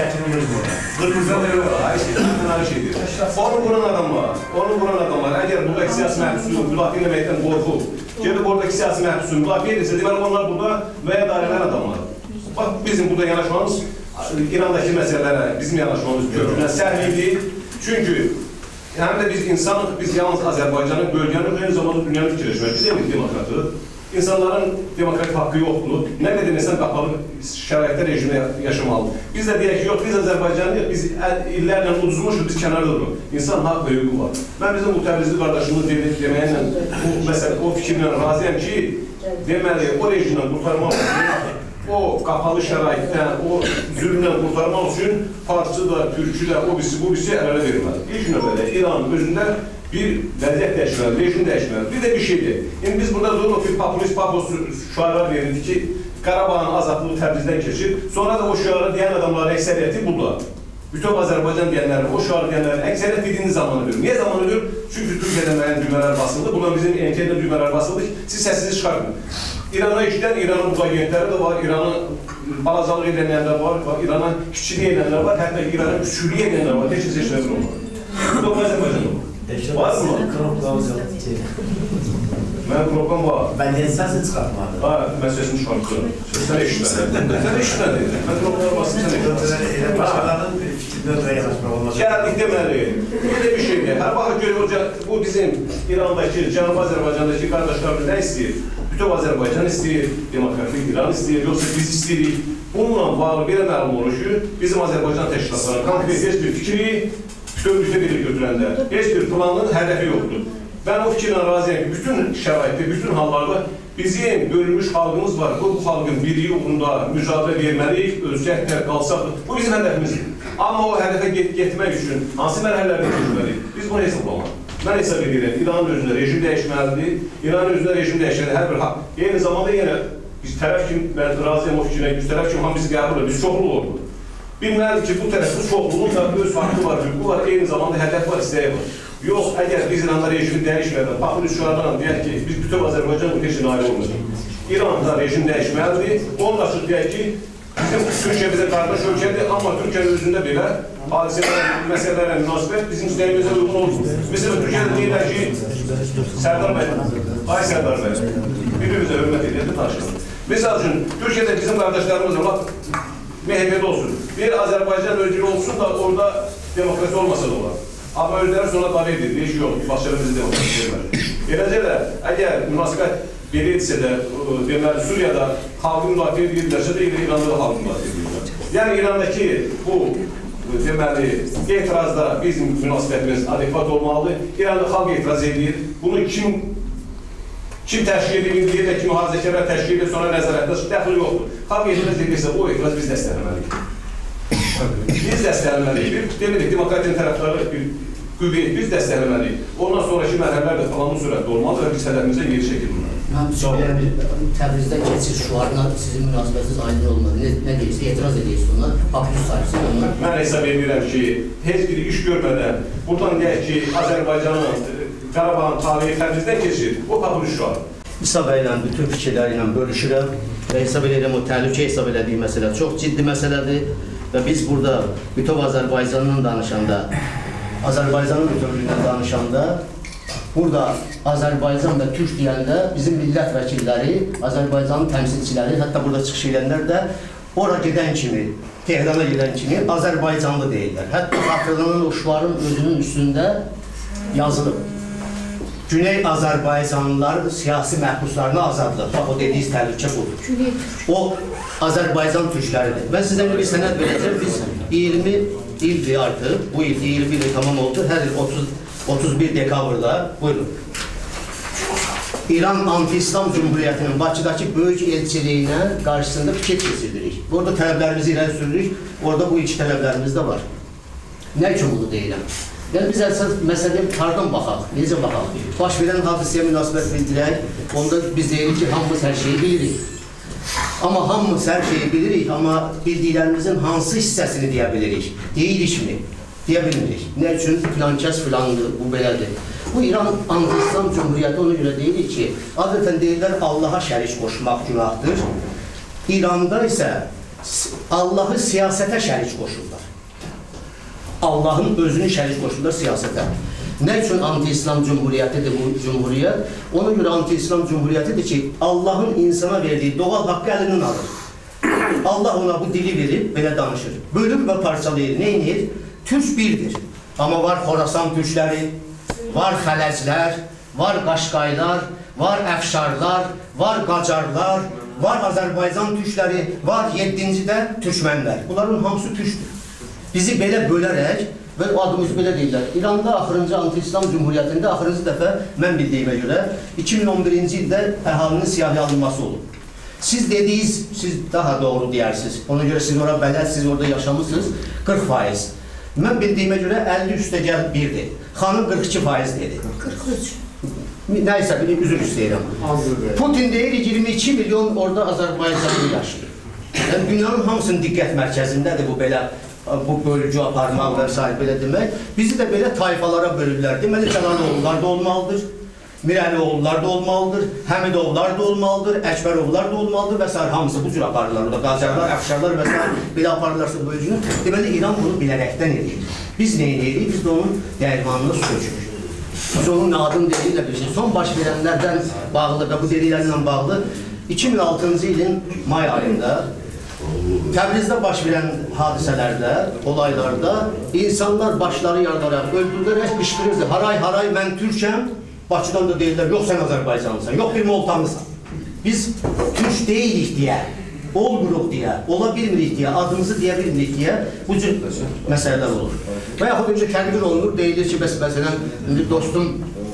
qırmızdan da yox, aynı şeydir. Onu quran adamlar, onu quran adamlar, əgər buradakı siyasi məhbusunu müdafiə etməkdən qorxub, gelib oradakı siyasi məhbusunu müdafiə edirsə, deməli onlar burada və ya dairələr adamlar. Bax, bizim burada yanaşmamız, İrandakı məsələlərə bizim yanaşmamız kökündən səhvlidir. Çünki həm də biz insanıq, biz yalnız Azərbaycanın, bölgənin, eyni zamanda dünyanın fikirləşmək, biz demək demokratıq. İnsanların demokratik haqqı yoxdur. Nə qədər insan qapalı şəraitdə rejimdə yaşamalıdır. Biz də deyək ki, yox, biz Azərbaycanlıyıq, biz illərlə uduzmuşuz, biz kənarda duruq. İnsan haqq və hüququ var. Mən bizim bu təbrizli qardaşımız deməklə, bu məsələ, o fikirlə razıyam ki, deməli, o rejimdən qurtarmaq üçün, o qapalı şəraitdən, o zülmdən qurtarmaq üçün parçı da, türkü də, o birisi, bu birisi əl-ələ verilməli. İlk növbədə İranın özündə bir vəziyyət dəyişməli, rejim dəyişməli. Bir də bir şeydir. İndi biz burada durub ki, populist, papos şüarlar verildi ki, Qarabağın azadlığı Təbrizdən keçib, sonra da o şüarı deyən adamların əksəriyyəti burada. Bütün Azərbaycan deyənlərin, o şüarı deyənlərin əksəriyyət dediğiniz zamanı verir. Niyə zamanı verir? Çünki Türkiyədə müəyyən düymələr basıldı, bundan bizim M T N'də düymələr basıldı ki, siz səsinizi çıxartın. İrana işlən, İranın bu agentləri də var, İranın balacalıq edənlər də var, İranın kiçiliyi edənlər var, hətta İranın küçülüyü edənlər var, heç kəs eşlədir olmalı. Bu da Azərbaycan olur. Var mı? Mən program var. Ben de səsini çıxartmadım. Ha, mən səsini çıxartıyorum. Sən eşitmədin. Sən eşitmədin. Mən programlar basın, sən eşitmədin. Başqalarının fikrinə ötürə yanaşmaq olmaz. Gəldik deməli. Belə bir şeydir. Hər vaxt görür, bu bizim İrandakı, Cənubi Azərbaycandakı qardaşlarımız nə istəyir? Bütün Azərbaycan istəyir, demokratik İran istəyir, yoxsa biz istəyirik. Bununla bağlı belə məlum olur ki, bizim Azərbaycan təşkilatlarının konkret heç bir fikri bütövlükdə bilir götürəndə, heç bir planın hədəfi yoxdur. Ben o fikirlə razıyam ki, bütün şəraitdə, bütün hallarda bizim bölünmüş xalqımız var. Bu, bu xalqın birliyi uğrunda mücadilə verməliyik, ölsək də, qalsaq da. Bu bizim hədəfimizdir. Amma o hədəfə get getmək üçün hansı mərhələlərdə keçməliyik? Biz bunu hesablamalıyıq. Mən hesab edirəm, İranın özündə rejim dəyişməlidir. İranın özündə rejim dəyişməlidir, hər bir haqq. Eyni zamanda yenə biz tərəf kimi, mən razıyam o fikirlə, biz tərəf kimi hamı bizi qəbul edir, biz çoxluq oldu. Bilməlidir ki, bu tərəfin çoxluğunun da öz haqqı var, hüququ var, eyni zamanda hədəf var, istəyi var. Yox, əgər biz İranda rejimi dəyişmədən, baxın şüardan deyək ki, biz bütün Azərbaycan bu keçin ayrı olmayacaq. İranda rejim dəyişməlidir, onun açıq deyək ki, bizim Türkiyə bizə qardaş ölkədir, amma Türkiyənin özündə belə hadisələrə, məsələlərə münasibət bizim istəyimizə uyğun olsun. Mesela Türkiyədə deyirlər ki, Sərdar bəy, ay Sərdar bəy, bir-birimizə hörmət edirdi, danışalım. Misal üçün, Türkiyədə bizim qardaşlarımız var, M H P'de olsun, bir Azərbaycan ölkəli olsun da orada demokrasi olmasa da olar. Amma özləri sonra davet edir, heç yox, başları bizi demokrasi vermir. Eləcə də, əgər münasibət belə etsə də, deməli, Suriyada xalqı müdafiə edirlərsə də, İranda da xalqı müdafiə edirlər. Yəni, İrandakı bu, deməli, etirazda bizim münasibətimiz adekvat olmalıdır. İranda xalq etiraz edir. Bunu kim kim təşkil edir, deyir də ki, mühafizəkarlar təşkil edir, sonra nəzarətdə dəxil yoxdur. Xalq etiraz edirsə, o etiraz biz dəstəkləməliyik. Biz dəstəkləməliyik. Demirik, demokratiyanın tərəfdarı bir qüvvət, biz dəstəkləməliyik. Ondan sonraki mərhələlər də falanın sürətli olmalıdır və biz hədəfimizə yeri çəkilməlidir. Mən Təbrizdə keçir şuarına sizin münasibətiniz aydın olmadı. Nə, nə deyirsiniz? Etiraz edirsiniz ona? Papirus sayısınız ona? Mən hesab edirəm ki, heç bir iş görmədən, buradan deyək ki, Azərbaycanın, Qarabağın tarihi Təbrizdən keçir, o papirus şuarı. İsa bəylə bütün fikirləri ilə bölüşürəm və hesab edirəm o təhlükə hesab elədiyi məsələ çox ciddi məsələdir və biz burada bütöv Azərbaycandan danışanda, Azərbaycanın bütövlüyündən danışanda, burada Azərbaycan və Türk deyəndə bizim millət vəkilləri, Azərbaycanın təmsilçiləri, hətta burada çıxış edənlər də ora gedən kimi, Tehrana gedən kimi Azərbaycanlı deyirlər. Hətta xatırlanan o şuarın özünün üstündə yazılıb. Güney Azərbaycanlılar siyasi məhbuslarına azadlıq. Bax, o dediyiniz təhlükə budur. O Azərbaycan türkləridir. Mən sizə bir sənəd verəcəm. Biz iyirmi ildir artıq, bu il iyirmi il tamam oldu. Hər il otuz bir dekabrda, buyurun. İran Anti-İslam Cumhuriyyətinin Bakıdakı böyük elçiliyinə qarşısında piket keçirdirik. Orada tələblərimizi irəli sürürük, orada bu iki tələblərimiz də var. Nə üçün bunu deyirəm? Yəni biz əsas məsələyə hardan baxaq, necə baxaq? Baş verən hadisəyə münasibət bildirək, onda biz deyirik ki, hamımız hər şeyi bilirik. Amma hamımız hər şeyi bilirik, amma bildiklərimizin hansı hissəsini deyə bilirik? Deyirikmi? Deyə bilmirik. Nə üçün filan kəs filandır, bu belədir. Bu İran Anti-İslam Cumhuriyyəti ona görə deyirik ki, adətən deyirlər Allaha şərik qoşmaq günahdır. İranda isə Allahı siyasətə şərik qoşurlar. Allahın özünü şərik qoşurlar siyasətə. Nə üçün Anti-İslam Cumhuriyyətidir bu cumhuriyyət? Ona görə Anti-İslam Cumhuriyyətidir ki, Allahın insana verdiyi doğal haqqı əlindən alır. Allah ona bu dili verib, belə danışır. Bölüm və parçalayır, neynir? Türk birdir. Amma var Xorasan türkləri, var Xələclər, var Qaşqaylar, var Əfşarlar, var Qacarlar, var Azərbaycan türkləri, var yeddincidə türkmənlər. Bunların hamısı türkdür. Bizi belə bölərək və adımız belə deyirlər. İranda axırıncı Anti-İslam Cumhuriyyətində axırıncı dəfə mən bildiyimə görə iki min on birinci ildə əhalinin siyahıya alınması olub. Siz dediyiniz, siz daha doğru deyirsiniz. Ona görə siz orada bələdsiniz, orada yaşamışsınız, qırx faiz. Mən bildiyimə görə əlli üstə gəl birdir. Xanım qırx iki faiz dedi. qırx üç. Nəysə, bir üzr istəyirəm. Putin deyir, iyirmi iki milyon orada Azərbaycanlı yaşayır. Yəni, dünyanın hamısının diqqət mərkəzindədir bu belə, bu bölgü aparmaq və s. belə demək. Bizi də belə tayfalara bölürlər. Deməli, Cəlaloğullar da olmalıdır, Mirəlioğullar da olmalıdır, Həmidoğullar da olmalıdır, Əkbəroğullar da olmalıdır və s. Hamısı bu cür aparırlar. Orada Qacarlar, Əfşarlar və s. belə aparırlarsa bölgünü. Deməli, İran bunu bilərəkdən edir. Biz nə edirik? Biz də onun dəyirmanını sökürük. Biz onun adını dediklə bir şey. Son baş verənlərdən bağlı və bu dediklərlə bağlı iki min altıncı ilin may ayında Təbrizdə baş verən hadisələrdə, olaylarda insanlar başları yardaraq, öldürülərək qışqırırdı. Haray, haray, mən Türkəm. Bakıdan da deyirlər, yox sən Azərbaycanlısan, yox bir Moltanlısan. Biz Türk deyilik deyə, olmuruq deyə, ola bilmirik deyə, adımızı deyə bilmirik deyə bu cür məsələlər olur. Və yaxud öncə tədbir olunur, deyilir ki, bəs məsələn, dostum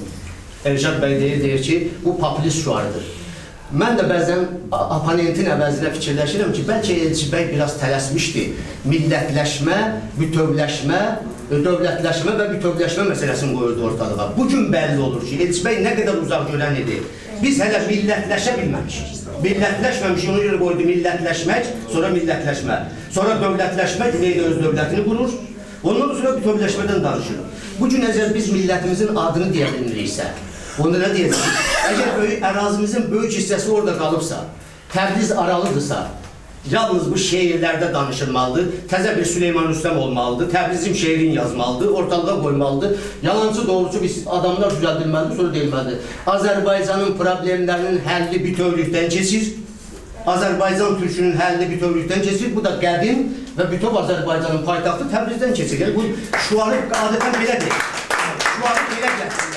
Elşad bəy deyir, deyir ki, bu populist şuarıdır. Mən də bəzən oponentin əvəzinə fikirləşirəm ki, bəlkə Elçi bəy biraz tələsmişdi. Millətləşmə, bütövləşmə, dövlətləşmə və bütövləşmə məsələsini qoyurdu ortalığa. Bugün bəlli olur ki, Elçi bəy nə qədər uzaq görən idi. Biz hələ millətləşə bilməmişik. Millətləşməmişik, ona görə qoydu millətləşmək, sonra millətləşmə. Sonra dövlətləşmə, Güneydə öz dövlətini qurur. Ondan sonra bütövləşmədən danışır. Bugün əgər biz millətimizin adını deyə bilmiriksə, onda nə deyəcək? Əgər böyük, ərazimizin böyük hissəsi orada qalıbsa, Təbriz aralıdırsa, yalnız bu şeirlərdə danışılmalıdır, təzə bir Süleyman Rüstəm olmalıdır, Təbrizim şeirin yazmalıdır, ortalığa qoymalıdır. Yalancı doğrusu biz adamlar düzəldilməlidir, sonra deyilməlidir. Azərbaycanın problemlərinin həlli bütövlükdən keçir. Azərbaycan türkünün həlli bütövlükdən keçir. Bu da qədim və bütöv Azərbaycanın paytaxtı Təbrizdən keçir. Yəni, bu şuarı adətən belədir. Şuarı belə gətirirlər.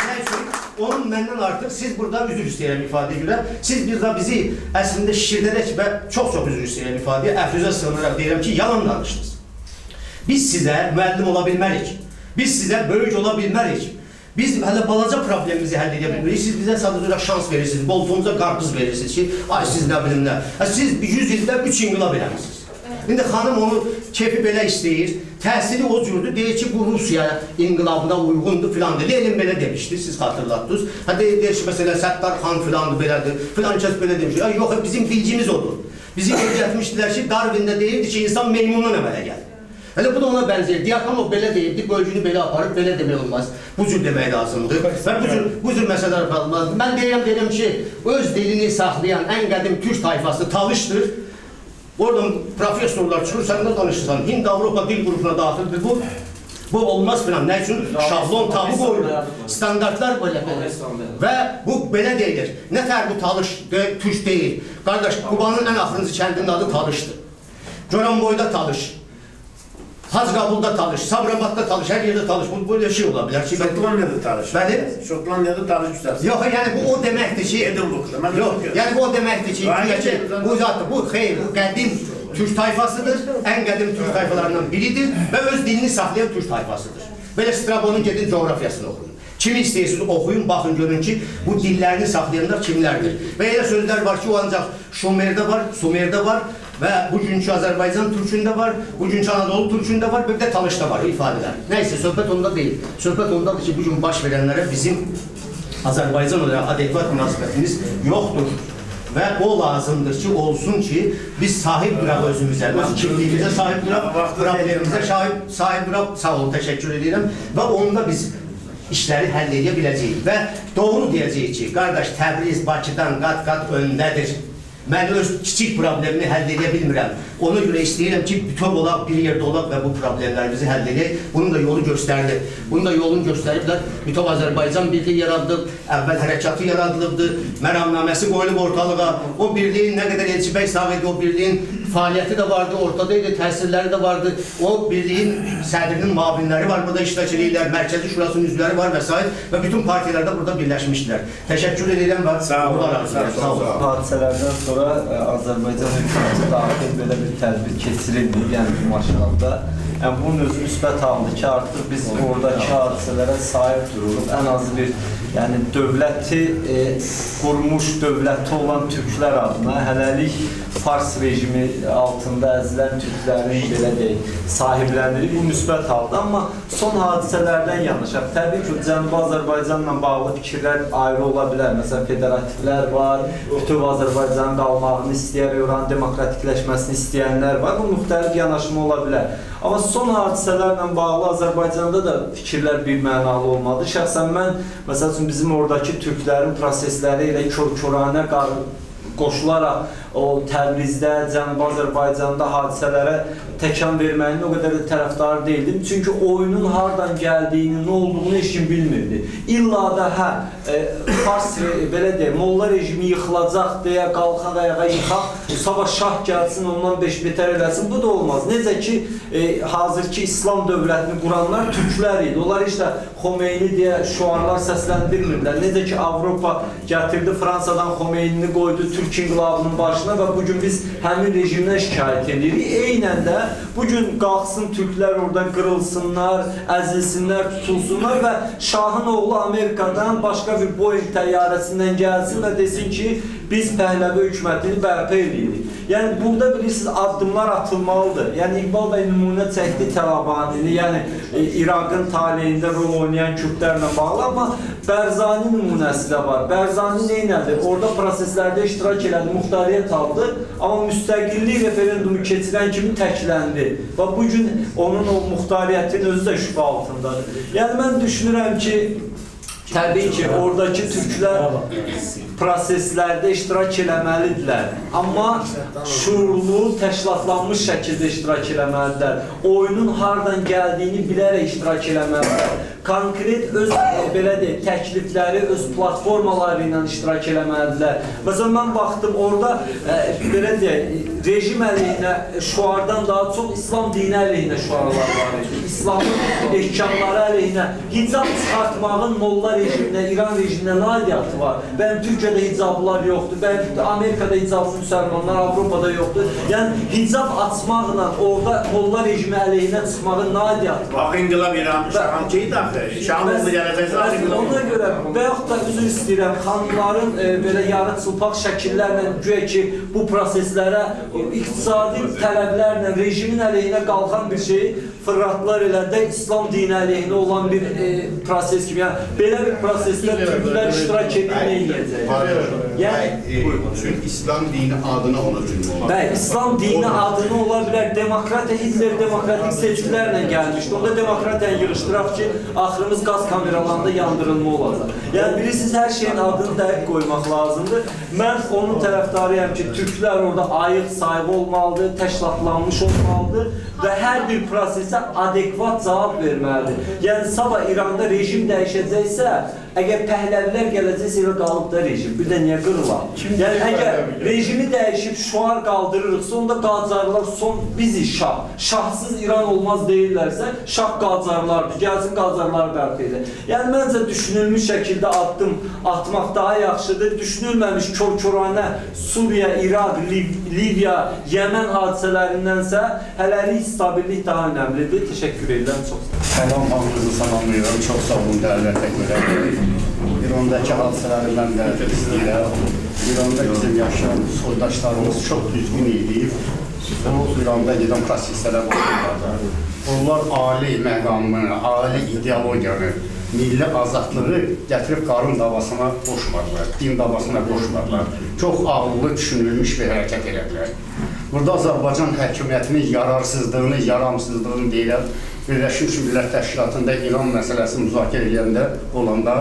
Onun məndən artıq, siz burada üzr istəyirəm ifadəyə görə, siz bir da bizi əslində şişirdərək və çox-çox üzr istəyirəm ifadəyə, əfrüzə sığınaraq deyirəm ki, yalan danışdınız. Biz sizə müəllim ola bilmərik, biz sizə böyük ola bilmərik, biz hələ balaca problemimizi həll edə bilmərik, siz bizə sadəcə şans verirsiniz, boltunuza qarpız verirsiniz ki, ay siz nə bilim nə, siz yüz ildə üç inqilab eləmişsiniz. İndi xanım onu kefi belə istəyir, təhsili o cürdür, deyir ki, bu Rusiya inqilabına uyğundur filandır. Lenin belə demişdir, siz xatırlatdınız. Hə deyir ki, məsələn, Səttar xan filandır, belədir, filan kəs belə demişdir. Yox, bizim bilgimiz odur. Bizi öyrətmişdilər ki, Darwin'də deyirdi ki, insan meymundan əmələ gəlir. Hələ bu da ona bənzəyir. Diakonov belə deyirdi, bölgünü belə aparıb, belə demək olmaz. Bu cür demək lazımdır. Və bu cür, bu cür məsələlər qalmaz. Mən deyirəm, deyirəm ki, öz dilini saxlayan ən qədim Türk tayfası Talışdır. Oradan professorlar çıxır, sən nə danışırsan? Hind-Avropa dil qrupuna daxildir bu. Bu olmaz filan. Nə üçün? Şablon tabu qoyulur. Standartlar belə belə. Və bu belə deyilir. Nə tər bu Talış, Türk deyil. Qardaş, Qubanın ən axırıncı kəndinin adı Talışdır. Goranboyda Talış. Hacqabulda Talış, Sabirabadda Talış, hər yerdə Talış. Bu böyle şey ola bilər ki, Şotlandiyada Talış. Bəli? Şotlandiyada Talış güzəlsin. Yox, yəni bu o deməkdir ki, Edinburghda. Yox, yəni bu o deməkdir ki, ki bu zatdır, bu xeyr, bu qədim Türk tayfasıdır, ən qədim Türk tayfalarından biridir və öz dilini saxlayan Türk tayfasıdır. Belə Strabonun gedin coğrafiyasını oxuyun. Kimi istəyirsiniz oxuyun, baxın, görün ki, bu dillərini saxlayanlar kimlərdir. Və elə sözlər var ki, o ancaq Şumerdə var, Sumerdə var və bugünkü Azərbaycan türkündə var, bugünkü Anadolu türkündə var, bir də Talışda var ifadələr. Nəysə, söhbət onda deyil. Söhbət ondadır ki, bugün baş verənlərə bizim Azərbaycan olaraq adekvat münasibətimiz yoxdur. Və o lazımdır ki, olsun ki, biz sahib duraq özümüzə, öz kimliyimizə sahib duraq, problemimizə sahib duraq, sağ olun, təşəkkür edirəm və onda biz işləri həll edə biləcəyik və doğru deyəcəyik ki, qardaş, Təbriz Bakıdan qat-qat öndədir. Mən öz kiçik problemini həll edə bilmirəm. Ona görə istəyirəm ki, bütöv olaq, bir yerdə olaq və bu problemlərimizi həll edək. Bunun da yolu göstərilir. Bunun da yolunu göstəriblər. Bütöv Azərbaycan birliyi yaradılıb, əvvəl hərəkatı yaradılıbdır, məramnaməsi qoyulub ortalığa. O birliyin nə qədər Elçi bəy sağ idi, o birliyin fəaliyyəti də vardı, ortadaydı, təsirləri də vardı. O birliyin sədrinin müavinləri var, burada iştirak edirlər, Mərkəzi Şurasının üzvləri var və s. və bütün partiyalar da burada birləşmişdilər. Təşəkkür edirəm və sağ olun. Hadisələrdən sonra Azərbaycan hökuməti daxil belə bir tədbir keçirildi, yəni bu maşinalda. Yəni bunun özü müsbət haldır ki, artıq biz oradakı hadisələrə sahib dururuq. Ən azı bir yəni dövləti e, qurmuş dövləti olan türklər adına hələlik Fars rejimi altında əzilən türklərin belə deyək, sahibləndirir. Bu müsbət haldır, amma son hadisələrdən yanaşaq. Təbii ki, Cənubi Azərbaycanla bağlı fikirlər ayrı ola bilər. Məsələn, federativlər var, bütöv Azərbaycanın qalmağını istəyər, oranın demokratikləşməsini istəyənlər var. Bu müxtəlif yanaşma ola bilər. Amma son hadisələrlə bağlı Azərbaycanda da fikirlər bir mənalı olmadı. Şəxsən mən, məsəl üçün, bizim oradakı türklərin prosesləri ilə kör-köranə qoşularaq o Təbrizdə, Cənubi Azərbaycanda hadisələrə təkan verməyin o qədər də tərəfdarı deyildim. Çünki oyunun hardan gəldiyini, nə olduğunu heç kim bilmirdi. İlla da hə, e, Fars, belə deyək, Molla rejimi yıxılacaq deyə qalxaq ayağa yıxaq, sabah şah gəlsin, ondan beş betər eləsin, bu da olmaz. Necə ki, e, hazırki İslam dövlətini quranlar türklər idi. Onlar heç də Xomeyni deyə şuarlar səsləndirmirdilər. Necə ki, Avropa gətirdi, Fransadan Xomeynini qoydu Türk inqilabının başına və bugün biz həmin rejimdən şikayət edirik. Eynən də bugün qalxsın türklər oradan qırılsınlar, əzilsinlər, tutulsunlar və şahın oğlu Amerikadan başqa bir Boeing təyyarəsindən gəlsin və desin ki, biz Pəhləvi hökumətini bərpa edirik. Yəni, burada bilirsiniz, addımlar atılmalıdır. Yəni, İqbal bəy nümunə çəkdi Tələbanini, yəni e, İraqın taleyində rol oynayan Kürdlərlə bağlı, amma Bərzani nümunəsi də var. Bərzani neynədir? Orada proseslərdə iştirak elədi, muxtariyyət aldı, amma müstəqillik referendumu keçirən kimi təkləndi. Və bugün onun o muxtariyyətin özü də şübhə altındadır. Yəni, mən düşünürəm ki, təbii ki, oradakı türklər proseslərdə iştirak eləməlidirlər. Amma şuurlu, təşkilatlanmış şəkildə iştirak eləməlidirlər. Oyunun hardan gəldiyini bilərək iştirak eləməlidirlər. Konkret öz, e, belə deyək, təklifləri, öz platformaları ilə iştirak eləməlidirlər. Məsələn, mən baxdım, orada, e, belə deyək, rejim əleyhinə şuardan daha çox İslam dini əleyhinə şuarlar var idi. İslamın ehkamları əleyhinə hicab çıxartmağın Molla rejiminə, İran rejiminə nailiyyatı var. Bəyəm Türk Türkiyədə hicablar yoxdur, bəlkə Amerikada hicablı müsəlmanlar, Avropada yoxdur. Yəni hicab açmaqla orada molla rejimi əleyhinə çıxmağın nə aidiyyatı var? Bax, İnqilab İran Şahancıydı axı. Şahımızı gələcəksə Ona görə, və yaxud da üzr istəyirəm, xanımların e, belə yarı çılpaq şəkillərlə güya ki, bu proseslərə iqtisadi tələblərlə, rejimin əleyhinə qalxan bir şeyi fırlatlar elə də İslam dini əleyhinə olan bir e, proses kimi. Yəni, belə bir prosesdə türklər iştirak edib nə edəcək? Yəni, çünki İslam dini adına ona üçün olar. Bəli, İslam dini adına ola bilər. Demokratiya, Hitler demokratik seçkilərlə gəlmişdi. Onda demokratiyanı yığışdıraq ki, axırımız qaz kameralarında yandırılma olacaq. Yəni, bilirsiniz, hər şeyin adını dəqiq qoymaq lazımdır. Mən onun tərəfdarıyam ki, türklər orada ayıq sahibi olmalıdır, təşkilatlanmış olmalıdır və hər bir prosesə adekvat cavab verməlidir. Yəni, sabah İranda rejim dəyişəcəksə, əgər Pəhləvilər gələcəksə, elə qalıb da rejim. Bir də niyə qırılar? Yəni, əgər rejimi dəyişib şuar qaldırırıqsa, onda Qacarlar son bizi şah. Şahsız İran olmaz deyirlərsə, şah Qacarlardır. Gəlsin Qacarlar bərpa edir. Yəni, məncə düşünülmüş şəkildə addım atmaq daha yaxşıdır. Düşünülməmiş kör-körənə Suriya, İraq, Liviya, Yəmən hadisələrindənsə hələlik stabillik daha önəmlidir. Teşekkür edirəm, çox sağ olun. Salam, hamınızı salamlayıram. Çox sağ olun, dəyərli görə. İrandakı hadisələri mən də istəyirəm. İranda bizim yaşayan soydaşlarımız çox düzgün edib. O, İranda gedən proseslərə baxırlar. Onlar ali məqamını, ali ideologiyanı, milli azadlığı gətirib qarın davasına qoşmadılar, din davasına qoşmadılar. Çox ağıllı, düşünülmüş bir hərəkət elədilər. Burada Azərbaycan hökumətimin yararsızlığını, yaramsızlığını deyirəm. Birləşmiş Millət Təşkilatında İran məsələsi müzakirə edəndə olanda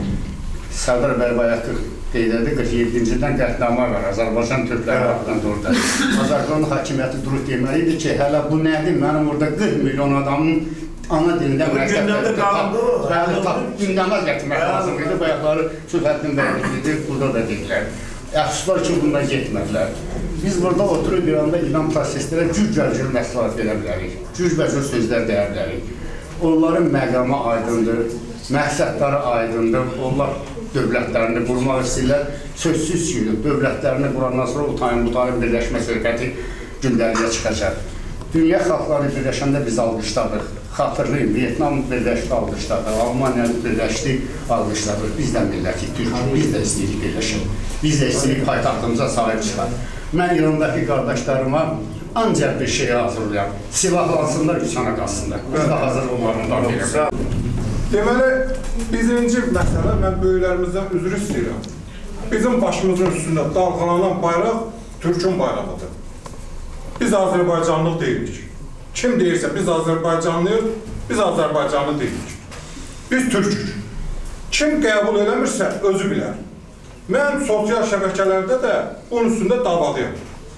Sərdar Bəybayaqı qeyd edir, qırx yeddinci ildən qətnamə var, Azərbaycan türkləri haqqında orada. Azərbaycan hakimiyyəti durub deməliydi ki, hələ bu nədir? Mənim orada qırx milyon adamın ana dilində məqsədləri gündəmə gətirmək lazım idi. Bayaqları Sülhəddin Bəylidir, burada da dedilər. Əfsuslar ki, bundan getmədilər. Biz burada oturub İranda İran proseslərə cüc-cüc məsləhət verə bilərik, cüc-cüc sözlər deyə bilərik. Onların məqamı aydındır, məqsədləri aydındır, onlar dövlətlərini qurmaq istəyirlər. Sözsüz ki, dövlətlərini qurandan sonra utayın-butayın birləşmə söhbəti gündəliyə çıxacaq. Dünya xalqları birləşəndə biz alqışladıq. Xatırlayın, Vietnam birləşdi, alqışladıq, Almaniya birləşdi, alqışladıq. Biz də millətik, Türkiyə, biz də istəyirik birləşək. Biz də istəyirik paytaxtımıza sahib çıxar. Mən İrandakı qardaşlarıma ancaq bir şey hazırlayam. Silahlansınlar, üsana qalsınlar. Biz də hazır olmalarından verirəm. Deməli, birinci məsələ, mən böyüklərimizdən üzr istəyirəm. Bizim başımızın üstündə dalğalanan bayraq Türkün bayrağıdır. Biz Azərbaycanlıq deyilik. Kim deyirsə, biz Azərbaycanlıyıq, biz Azərbaycanlı deyilik. Biz Türkük. Kim qəbul eləmirsə, özü bilər. Mən sosial şəbəkələrdə də bunun üstündə davadıyam.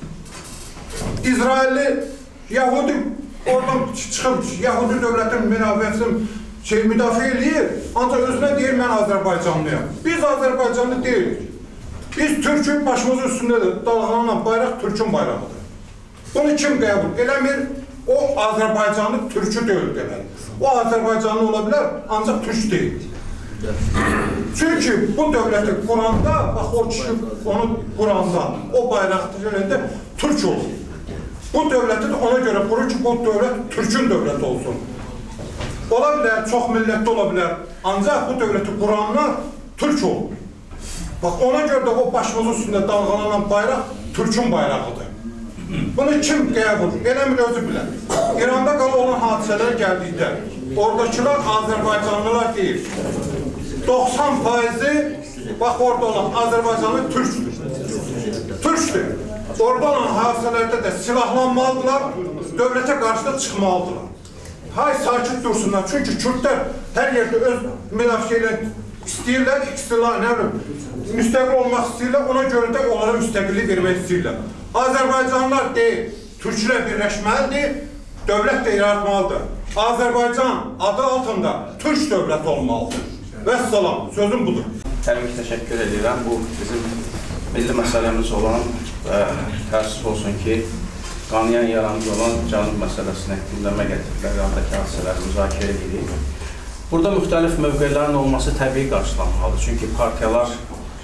İsrailli, Yahudi oradan çıxıb, Yahudi dövlətin münafiəsini şey, müdafiə edir, ancaq özünə deyir, mən Azərbaycanlıyam. Biz Azərbaycanlı deyilik. Biz Türkün başımızın üstündədir, dalğalanan bayraq Türkün bayrağıdır. Bunu kim qəbul eləmir, o Azərbaycanlı Türkü deyil deməli. O Azərbaycanlı ola bilər, ancaq Türk deyil. Çünki bu dövləti quranda, bax o kişi onu quranda, o bayraqda Türk olur. Bu dövləti də ona görə qurur ki, bu dövlət Türkün dövləti olsun. Ola bilər, çox millətli ola bilər, ancaq bu dövləti quranlar Türk olur. Bax ona görə də o başımızın üstündə dalğalanan bayraq Türkün bayrağıdır. Bunu kim qəbul eləmir, özü bilər. İranda qala olan hadisələr gəldikdə, oradakılar Azərbaycanlılar deyil. doxsan faizi bax orada olan Azərbaycanlı Türkdür. Türkdür. Orada olan hadisələrdə də silahlanmalıdırlar, dövlətə qarşı da çıxmalıdırlar. Hay sakit dursunlar, çünki Kürtlər hər yerdə öz müdafiə istəyirlər, istilah, nə bilim, müstəqil olmaq istəyirlər, ona görə də onlara müstəqillik vermək istəyirlər. Azərbaycanlılar deyil, Türklər birləşməlidir, dövlət də yaratmalıdır. Azərbaycan adı altında Türk dövləti olmalıdır. Vəssalam, sözüm budur. Təbii ki, təşəkkür edirəm. Bu bizim milli məsələmiz olan və təəssüf olsun ki, qanayan yaramız olan canıb məsələsini gündəmə gətirilər, İrandakı hadisələri müzakirə edirik. Burada müxtəlif mövqelərin olması təbii qarşılanmalıdır. Çünki partiyalar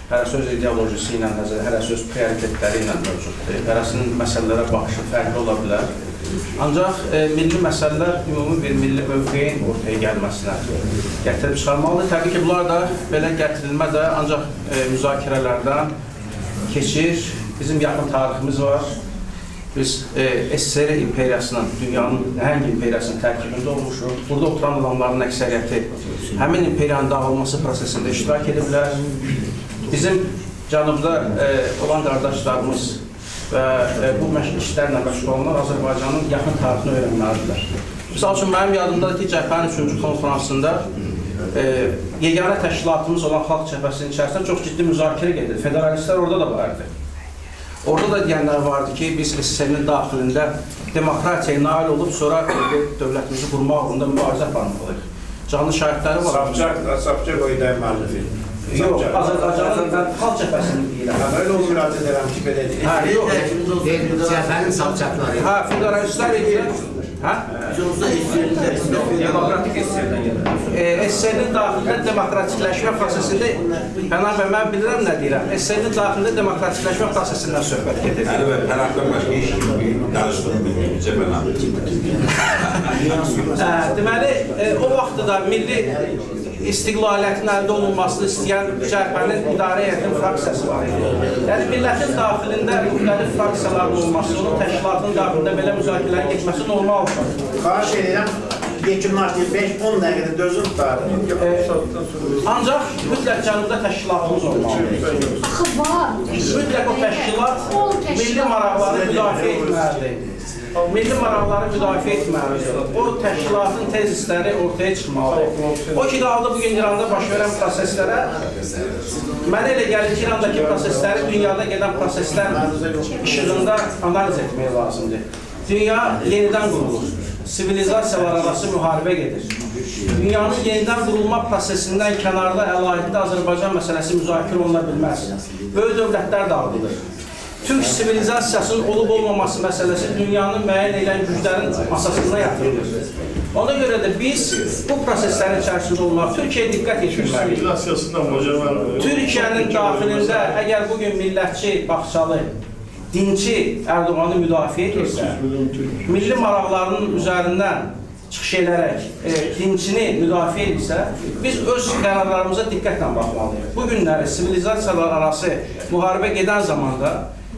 hərəsi öz ideologisi ilə, hərəsi öz prioritetləri ilə mövcuddur. Hərəsinin məsələlərə baxışı fərqli ola bilər. Ancaq e, milli məsələlər ümumi bir milli mövqeyin ortaya gəlməsinə gətirib çıxarmalıdır. Təbii ki, bunlar da belə gətirilmə də ancaq e, müzakirələrdən keçir. Bizim yaxın tariximiz var. Biz e, S S R imperiyasının, dünyanın nəhəng imperiyasının tərkibində olmuşuq. Burada oturan adamların əksəriyyəti həmin imperiyanın dağılması prosesində iştirak ediblər. Bizim cənubda e, olan qardaşlarımız və e, bu işlərlə məşğul olanlar Azərbaycanın yaxın tarixini öyrənməlidirlər. Misal üçün, mənim yadımdadır ki, Cəbhənin üçüncü konferansında e, yeganə təşkilatımız olan Xalq Cəbhəsinin içərisində çox ciddi müzakirə gedir. Federalistlər orada da vardı. Orada da deyənlər vardı ki, biz S S R-nin daxilində demokratiyaya nail olub, sonra dövlətimizi qurmaq uğrunda mübarizə aparmalıyıq. Canlı şahidləri var. Sapcaq o ideyi müəllifi. Yox, Azərbaycanın mən Xalq Cəbhəsini deyirəm. Həməli o müraciət edirəm ki, belə deyil. Hə, yox. Cəbhənin sapcaqları. Hə, federalistlər edir. Hə? Demokratik S S R-dən gəlir. S S R-nin daxilində demokratikləşmə prosesində, Pənah bəy, mən bilirəm nə deyirəm, S S R-nin daxilində demokratikləşmə prosesindən söhbət gedir. Əli bəy, Pənahdan başqa iş qarışdırın bilməyəcək Pənah. Deməli, o vaxtda da milli istiqlaliyyətin əldə olunmasını istəyən cəbhənin idarə heyətinin fraksiyası var idi. Yəni, millətin daxilində müxtəlif fraksiyaların olması, onun təşkilatının daxilində belə müzakirələrin getməsi normaldır. Xahiş edirəm, yekunlaşdırıb beş on dəqiqədə dözüm tutarım. Ancaq mütləq cənubda təşkilatımız olmalıdır. Axı var. Mütləq o təşkilat milli maraqları müdafiə etməlidir. Milli maraqları müdafiə etməlidir. O təşkilatın tezisləri ortaya çıxmalıdır. O ki, qaldı bugün İranda baş verən proseslərə, mənə elə gəlir ki, İrandakı prosesləri dünyada gedən proseslər işığında analiz etmək lazımdır. Dünya yenidən qurulur. Sivilizasiyalar arası müharibə gedir. Dünyanın yenidən qurulma prosesindən kənarda əlahiddə Azərbaycan məsələsi müzakirə oluna bilməz. Böyük dövlətlər dağılır. Türk sivilizasiyasının olub-olmaması məsələsi dünyanın müəyyən edən güclərin masasında yatırılır. Ona görə də biz bu proseslərin içərisində olmaq, Türkiyəyə diqqət etməliyiz. Türkiyənin daxilində əgər bugün millətçi, baxçalı, dinçi Ərdoğanı müdafiə edirsə, milli maraqlarının üzərindən çıxış edərək e, dinçini müdafiə edirsə, biz öz qərarlarımıza diqqətlə baxmalıyıq. Bu günləri sivilizasiyalar arası müharibə gedən zamanda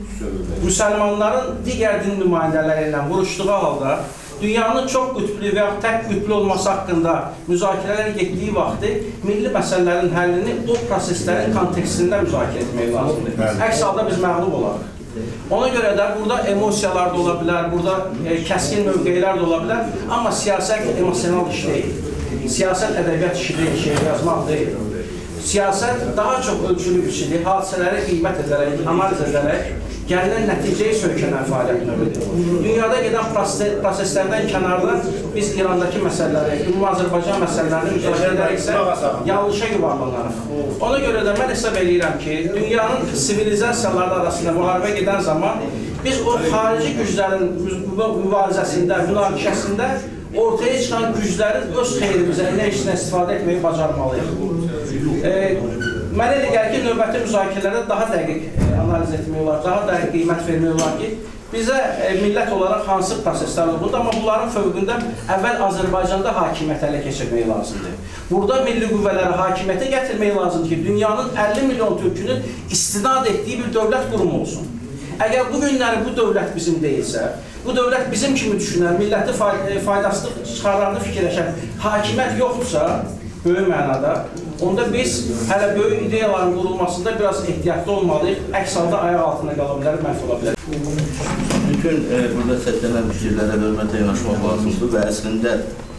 müsəlmanların digər din nümayəndələri ilə vuruşduğu halda dünyanın çox qütblü və ya tək qütblü olması haqqında müzakirələr getdiyi vaxtı milli məsələlərin həllini o proseslərin kontekstində müzakirə etmək lazımdır. Əks halda biz məğlub olarıq. Ona görə də burada emosiyalar da ola bilər, burada e, kəskin mövqeylər də ola bilər, amma siyasət emosional iş deyil. Siyasət ədəbiyyat işi deyil, şeir yazmaq deyil. Siyasət daha çox ölçülü biçili, hadisələri qiymət edərək, analiz edərək, gələn nəticəyə söykənən fəaliyyət növüdür. Dünyada gedən proseslərdən kənarda biz İrandakı məsələləri, ümumi Azərbaycan məsələlərini müzakirə edərəksə yanlışa yuvarlanarıq. Ona görə də mən hesab edirəm ki, dünyanın sivilizasiyaları arasında müharibə gedən zaman biz o xarici güclərin mübarizəsində, münaqişəsində ortaya çıxan güclərin öz xeyrimizə, enerjisinə istifadə etməyi bacarmalıyıq. E, Mənə elə gəlir ki, növbəti müzakirələrdə daha dəqiq e, analiz etmək olar, daha dəqiq qiymət vermək olar ki, bizə e, millət olaraq hansı proseslər olur, amma bunların fövqündə əvvəl Azərbaycanda hakimiyyət ələ keçirmək lazımdır. Burada milli qüvvələri hakimiyyətə gətirmək lazımdır ki, dünyanın əlli milyon türkünün istinad etdiyi bir dövlət qurumu olsun. Əgər bu günləri bu dövlət bizim deyilsə, bu dövlət bizim kimi düşünən, milləti faydasını çıxarlarını fikirləşən hakimiyyət yoxdursa, böyük mənada, onda biz hələ böyük ideyaların qurulmasında biraz ehtiyatlı olmalıyıq, əks halda ayaq altında qala bilər, məhv ola bilər. Mümkün e, burada səslənən fikirlərə hörmətlə yanaşmaq lazımdır və əslində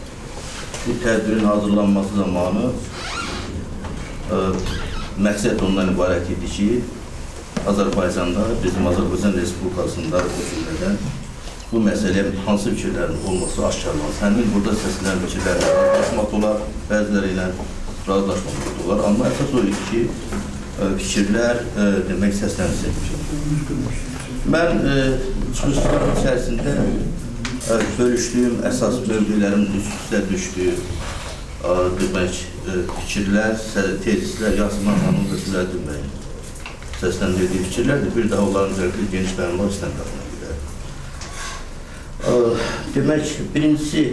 bu tədbirin hazırlanması zamanı e, məqsəd ondan ibarət idi ki, Azərbaycanda, bizim Azərbaycan Respublikasında ölkələrdən bu məsələyə hansı fikirlərin olması aşkarlanır. Həmin burada səslənən fikirlərlə razılaşmaq olar, bəziləri ilə razılaşmaq olar. Amma əsas o idi ki, fikirlər demək səslənsin. Mən çıxışların içərisində bölüşdüyüm əsas mövqələrin üst-üstə düşdüyü demək fikirlər, tezislər Yasmin xanım və Zülədin bəy səsləndirdiyi fikirlərdir. Bir daha onların üzərində geniş bəyənmək istəmirəm. Demək, birincisi,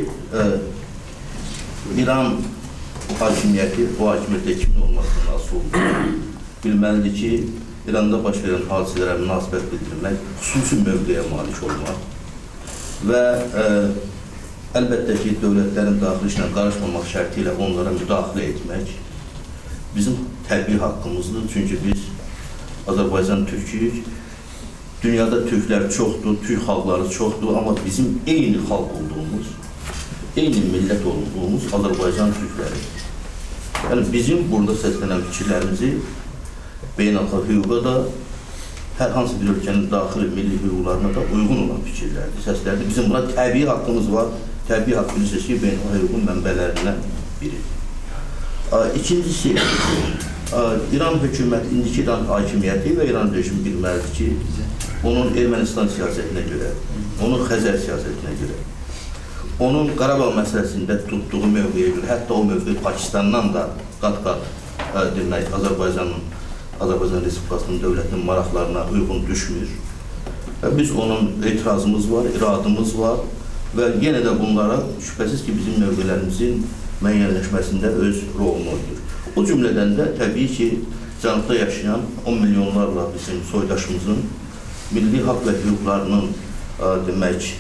İran hakimiyyəti, o hakimiyyətdə kimin olmasından asılı olmalı. Bilməlidir ki, İranda baş verən hadisələrə münasibət bildirmək, xüsusi mövqeyə malik olmaq və əlbəttə ki, dövlətlərin daxili işinə qarışmamaq şərti ilə onlara müdaxilə etmək bizim təbii haqqımızdır. Çünki biz Azərbaycan türküyük. Dünyada türklər çoxdur, türk xalqları çoxdur, amma bizim eyni xalq olduğumuz, eyni millət olduğumuz Azərbaycan türkləridir. Yəni, bizim burada səslənən fikirlərimizi beynəlxalq hüquqa da, hər hansı bir ölkənin daxili milli hüquqlarına da uyğun olan fikirlərdir, səslərdir. Bizim buna təbii haqqımız var, təbii haqq bilirsiniz ki, beynəlxalq hüququn mənbələrindən biri. İkincisi, İran hökuməti, indiki İran hakimiyyəti və İran rejimi bilməlidir ki, onun Ermənistan siyasətinə görə, onun Xəzər siyasətinə görə, onun Qarabağ məsələsində tutduğu mövqeyə görə, hətta o mövqe Pakistandan da qat-qat demək, Azərbaycanın, Azərbaycan Respublikasının dövlətinin maraqlarına uyğun düşmür. Biz onun etirazımız var, iradımız var və yenə də bunlara şübhəsiz ki, bizim mövqələrimizin müəyyənləşməsində öz rolunu oynuyor. O cümlədən də təbii ki, Cənubda yaşayan on milyonlarla bizim soydaşımızın milli haqq və hüquqlarının demək,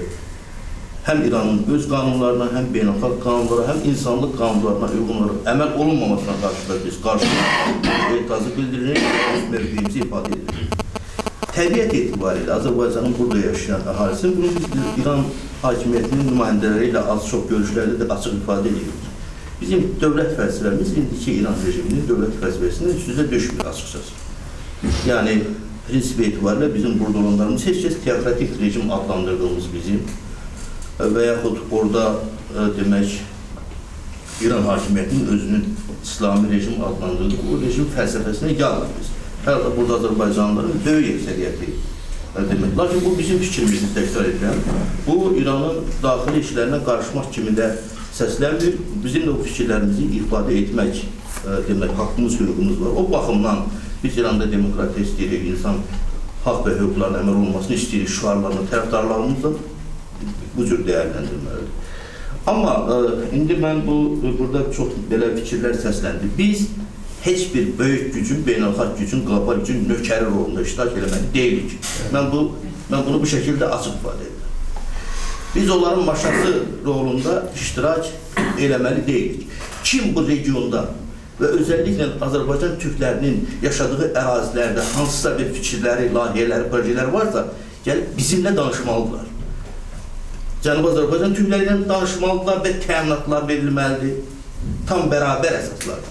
həm İranın öz qanunlarına, həm beynəlxalq qanunlara, həm insanlıq qanunlarına uyğun olaraq əməl olunmamasına qarşı da biz qarşı etirazı bildiririk, öz mövqeyimizi ifadə edirik. Təbiət etibarilə Azərbaycanın burada yaşayan əhalisinin bunu biz İran hakimiyyətinin nümayəndələri ilə az-çox görüşlərdə də açıq ifadə edirik. Bizim dövlət fəlsəfəmiz indiki İran rejiminin dövlət fəlsəfəsində üst-üzə düşmür açıqçası. Yəni, prinsip etibarilə bizim burada olanlarımız heç kəs teokratik rejim adlandırdığımız bizim və yaxud orada demək İran hakimiyyətinin özünün İslami rejim adlandırdığı o rejim fəlsəfəsinə yalnız biz. Hətta burada Azərbaycanlıların böyük eksəriyyəti demək. Lakin bu bizim fikrimizi təkrar edirəm. Bu İranın daxili işlərinə qarışmaq kimi də səslənmir. Bizim də o fikirlərimizi ifadə etmək demək, haqqımız, hüququmuz var. O baxımdan biz İranda demokratiya istəyirik, insan haqq və hüquqlarına əməl olmasını istəyirik, şüarlarına, tərəfdarlarımız da bu cür dəyərləndirməlidir. Amma indi mən bu, burada çox belə fikirlər səsləndi. Biz heç bir böyük gücün, beynəlxalq gücün, qlobal gücün nökəri rolunda iştirak eləməli deyilik. Mən, bu, mən bunu bu şəkildə açıq ifadə edirəm. Biz onların maşası rolunda iştirak eləməli deyilik. Kim bu regionda və özəlliklə Azərbaycan türklərinin yaşadığı ərazilərdə hansısa bir fikirləri, layihələri, projeləri varsa, gəlib bizimlə danışmalıdırlar. Cənubi Azərbaycan türkləri ilə danışmalıdırlar və təminatlar verilməlidir. Tam bərabər əsaslardır.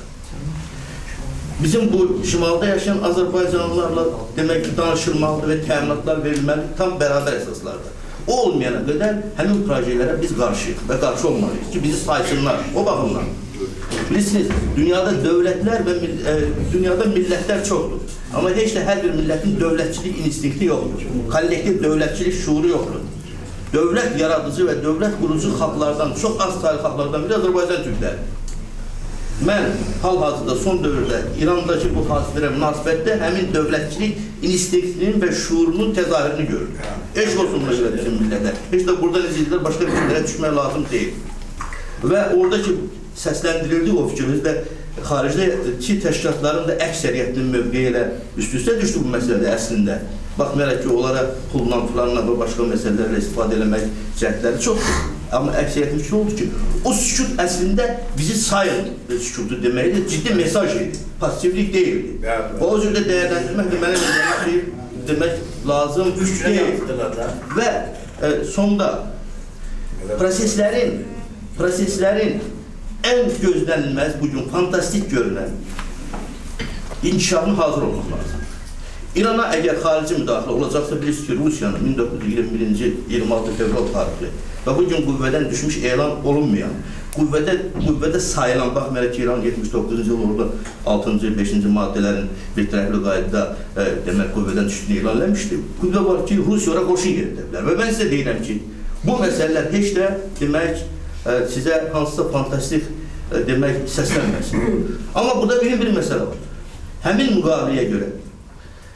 Bizim bu şimalda yaşayan Azərbaycanlılarla demək ki, danışılmalıdır və təminatlar verilməlidir. Tam bərabər əsaslardır. O olmayana qədər həmin projelərə biz qarşıyıq və qarşı olmalıyıq ki, bizi saysınlar. O baxımdan. Bilirsiniz, dünyada dövlətlər və e, dünyada millətlər çoxdur. Amma heç də hər bir millətin dövlətçilik instinkti yoxdur. Kollektiv dövlətçilik şuuru yoxdur. Dövlət yaradıcı və dövlət qurucu xalqlardan, çox az sayılı xalqlardan biri Azərbaycan türkləri. Mən hal-hazırda son dövrdə İrandakı bu hadisələrə münasibətdə həmin dövlətçilik instinktinin və şuurunun təzahürünü görürəm. Eşq olsun buna görə bizim millətlər. Heç də burada izləyicilər başqa bir şeylərə düşmək lazım deyil. Və oradakı səsləndirildiyi o fikrimiz və xaricdəki təşkilatların da əksəriyyətinin mövqeyi ilə üst-üstə düşdü bu məsələdə əslində. Baxmayaraq ki, onlara pulla, filanla və başqa məsələlərlə istifadə eləmək cəhdləri çoxdur. Amma əksəriyyətin fikri oldu ki, o sükut əslində bizi sayın sükutu deməkdir, ciddi mesaj idi, pasivlik deyildi. O cürdə dəyərləndirmək də mənə demək ki, demək lazım deyil. Və e, sonda proseslərin, proseslərin ən gözlənilməz bugün fantastik görünən inkişafına hazır olmaq lazım. İrana əgər xarici müdaxilə olacaqsa, bilirsiniz ki, Rusiyanın min doqquz yüz iyirmi birinci iyirmi altı fevral tarixli və bugün qüvvədən düşmüş elan olunmayan, qüvvədə, qüvvədə sayılan, baxmayaraq ki, İran yetmiş doqquzuncu il orada altıncı, beşinci maddələrin bir tərəfli qaydada e, demək, qüvvədən düşdüyünü elan eləmişdi. Qüvvə var ki, Rusiya ora qoşun yeridəblər və mən sizə deyirəm ki, bu məsələlər heç də demək, e, sizə hansısa fantastik e, demək, səslənməsin. Amma burada bir, bir məsələ var. Həmin müqaviləyə görə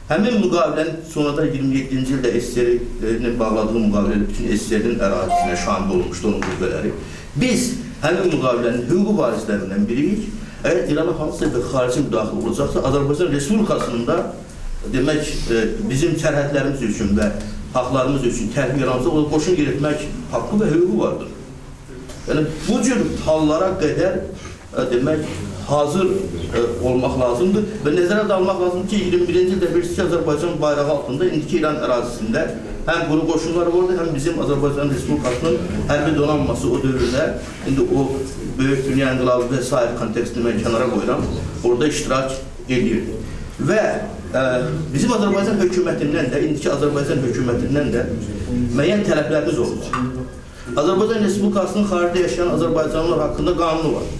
Həmin müqavilənin sonradan iyirmi yeddinci ildə S S R-nin bağladığı müqavilədə bütün S S R-nin ərazisinə şamil olmuşdu onun qüvvələri. Biz həmin müqavilənin hüquqi varislərindən biriyik. Əgər İrana hansısa bir xarici müdaxilə olacaqsa, Azərbaycan Respublikasının da demək bizim sərhədlərimiz üçün və haqlarımız üçün təhlükə yaransa, o qoşun yeritmək haqqı və hüququ vardır. Yəni, bu cür hallara qədər demək, hazır e, olmaq lazımdır və nəzərə almaq lazımdır ki, iyirmi birinci ildə bir Azərbaycan bayrağı altında indiki İran ərazisində həm quru qoşunlar vardı, həm bizim Azərbaycan Respublikasının hərbi donanması o dövrdə, indi o böyük dünya inqilabı və sair kontekstini mən kənara qoyuram, orada iştirak edirdi. Və e, bizim Azərbaycan hökumətindən də, indiki Azərbaycan hökumətindən də müəyyən tələblərimiz olur. Azərbaycan Respublikasının xaricdə yaşayan Azərbaycanlılar haqqında qanunu var.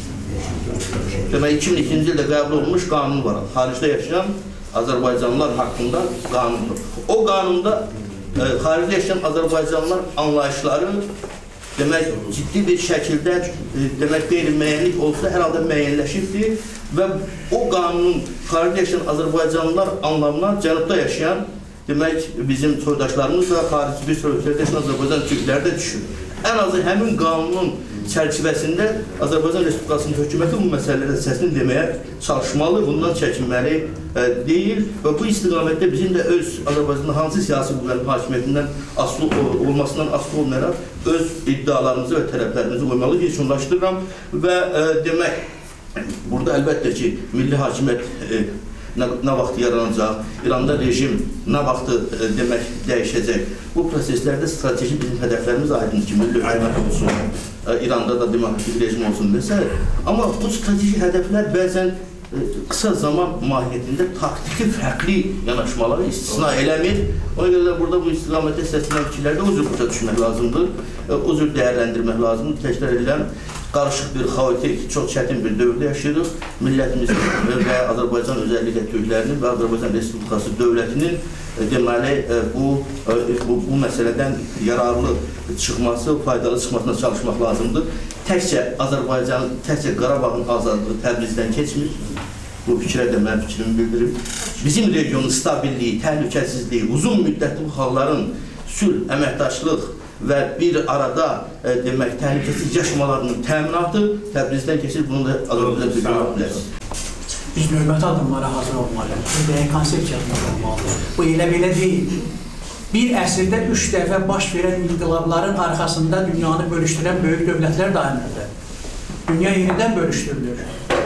Demək, iki min ikinci ildə qəbul olunmuş qanun var. Xaricdə yaşayan Azərbaycanlılar haqqında qanundur. O qanunda e, xaricdə yaşayan Azərbaycanlılar anlayışları demək, ciddi bir şəkildə e, demək, qeyri-müəyyənlik olsa, hər halda müəyyənləşibdir və o qanunun xaricdə yaşayan Azərbaycanlılar anlamına cənubda yaşayan demək, bizim soydaşlarımız da xarici bir soydaşlarda yaşayan Azərbaycan türkləri də düşür. Ən azı həmin qanunun çərçivəsində Azərbaycan Respublikasının hökuməti bu məsələlərdə səsini deməyə çalışmalı, bundan çəkinməli e, deyil və bu istiqamətdə bizim də öz Azərbaycanda hansı siyasi qüvvənin hakimiyyətindən asılı olmasından asılı olmayaraq öz iddialarımızı və tələblərimizi qoymalı yekunlaşdırıram və e, demək, burada əlbəttə ki, milli hakimiyyət e, nə, nə vaxt yaranacaq, İranda rejim nə vaxtı e, demək dəyişəcək. Bu proseslərdə strateji bizim hədəflərimiz aydındır ki, milli hökumət olsun, e, İranda da demokratik rejim olsun və amma bu strateji hədəflər bəzən e, qısa zaman mahiyyətində taktiki fərqli yanaşmaları istisna eləmir. Ona görə də burada bu istiqamətdə səslənən fikirlərdə o cür başa düşmək lazımdır, e, o cür dəyərləndirmək lazımdır. Təkrar edirəm, qarışıq bir, xaotik, çox çətin bir dövrdə yaşayırıq. Millətimizin və Azərbaycan özəlliklə Türklərinin və Azərbaycan Respublikası dövlətinin deməli, bu, bu, bu məsələdən yararlı çıxması, faydalı çıxmasına çalışmaq lazımdır. Təkcə Azərbaycan, təkcə Qarabağın azadlığı Təbrizdən keçmir. Bu fikrə də mən fikrimi bildirim. Bizim regionun stabilliyi, təhlükəsizliyi, uzun müddətli bu halların sülh, əməkdaşlıq və bir arada e, demək, təhlükəsiz yaşamalarının təminatı Təbrizdən keçir, bunu da Azərbaycan bildirmək bilər. Biz növbəti adımlara hazır olmalıyıq. Müəyyən konsepsiyalar olmalıdır. Bu elə belə deyil. Bir əsrdə üç dəfə baş verən inqilabların arxasında dünyanı bölüşdürən böyük dövlətlər dayanırdı. Dünya yenidən bölüşdürülür.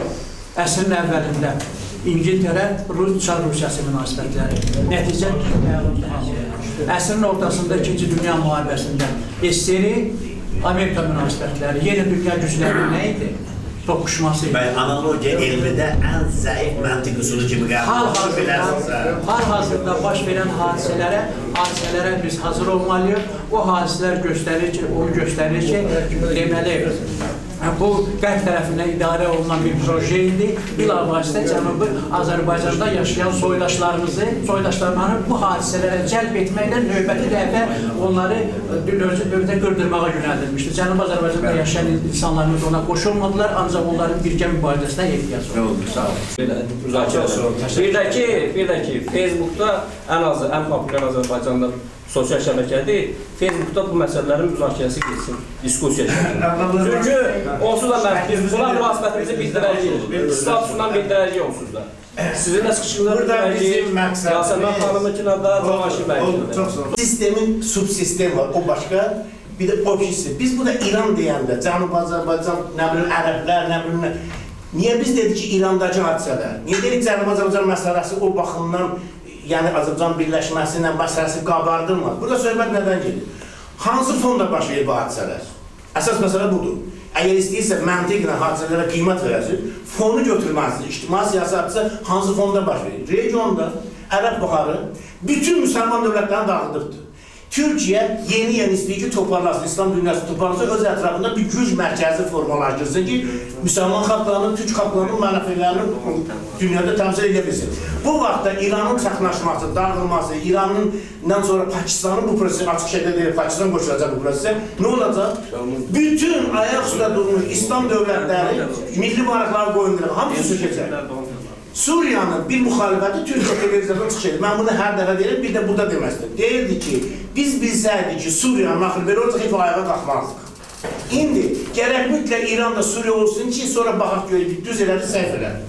Əsrin əvvəlində İngiltərə, Çar Rusiyası münasibətləri, nəticə məlumdur. Əsrin ortasında ikinci Dünya müharibəsində S S R, Amerika münasibətləri, yeni dünya gücləri nə idi? Toqquşması. Bəli, analogiya elmində ən zəif məntiq üsulu kimi qəbul edilir. Hal-hazırda baş verən hadisələrə, hadisələrə biz hazır olmalıyıq. O hadisələr göstərir ki, onu göstərir ki, deməli, bu qərb tərəfindən idarə olunan bir proje idi. Bilavasitə Cənubi Azərbaycanda yaşayan soydaşlarımızı, soydaşlarını bu hadisələrə cəlb etməklə növbəti dəfə onları dövlətə qırdırmağa yönəldilmişdir. Cənubi Azərbaycanda yaşayan insanlarımız ona qoşulmadılar, ancaq onların birgə mübarizəsinə ehtiyac oldu. Bir də ki, bir də ki, Facebookda ən azı, ən populyar Azərbaycanda sosial şəbəkədir, Facebookda bu məsələlərin müzakirəsi geçsin, diskusiya şəkildə. Çünki onsuz da biz buna münasibətimizi bildirəcəyik, statusundan bildirəcəyik onsuz da. Sizin də sıxışıqları bildirəcəyik, Yasemin xanımınkına da Cavaşir bəyikində. Sistemin subsistem var, o başqa, bir də o kişisi. Biz burada İran deyəndə, Cənub Azərbaycan, nə bilim, ərəblər, nə bilim, niyə biz dedik ki, İrandakı hadisələr? Niyə dedik Cənub Azərbaycan məsələsi o baxımdan yəni Azərbaycan birləşməsi ilə məsələsi qabardırmaz. Burada söhbət nədən gedir? Hansı fonda baş verir bu hadisələr? Əsas məsələ budur. Əgər istəyirsə məntiqlə hadisələrə qiymət verəsir, fonu götürməlidir. İctimai siyasi hadisə hansı fonda baş verir? Regionda Ərəb buxarı bütün müsəlman dövlətlərini dağıdıbdır. Türkiyə yeni-yeni istəyir ki, toparlasın, İslam dünyası toparlasın, öz ətrafında bir güc mərkəzi formalaşdırsın ki, müsəlman xalqlarının, türk xalqlarının mənəfilərini dünyada təmsil edə bilsin. Bu vaxtda İranın çaxnaşması, dağılması, İrandan sonra Pakistanın bu prosesi, açıq şəkildə deyil, Pakistan qoşulacaq bu prosesə, nə olacaq? Bütün ayaq üstə durmuş İslam dövlətləri, milli maraqları qoyundur, hamısı sökəcək. Suriyanın bir müxalibəti Türkiyə televizyonundan çıxır. Mən bunu hər dəfə deyirəm, bir də burada deməzdim. Deyirdi ki, biz bilsəydik ki, Suriyanın axırı belə olacaq, heç ayağa qalxmazdıq. İndi gərək mütləq İran'da Suriya olsun ki, sonra baxaq görək, düz elədi, səhv elədi.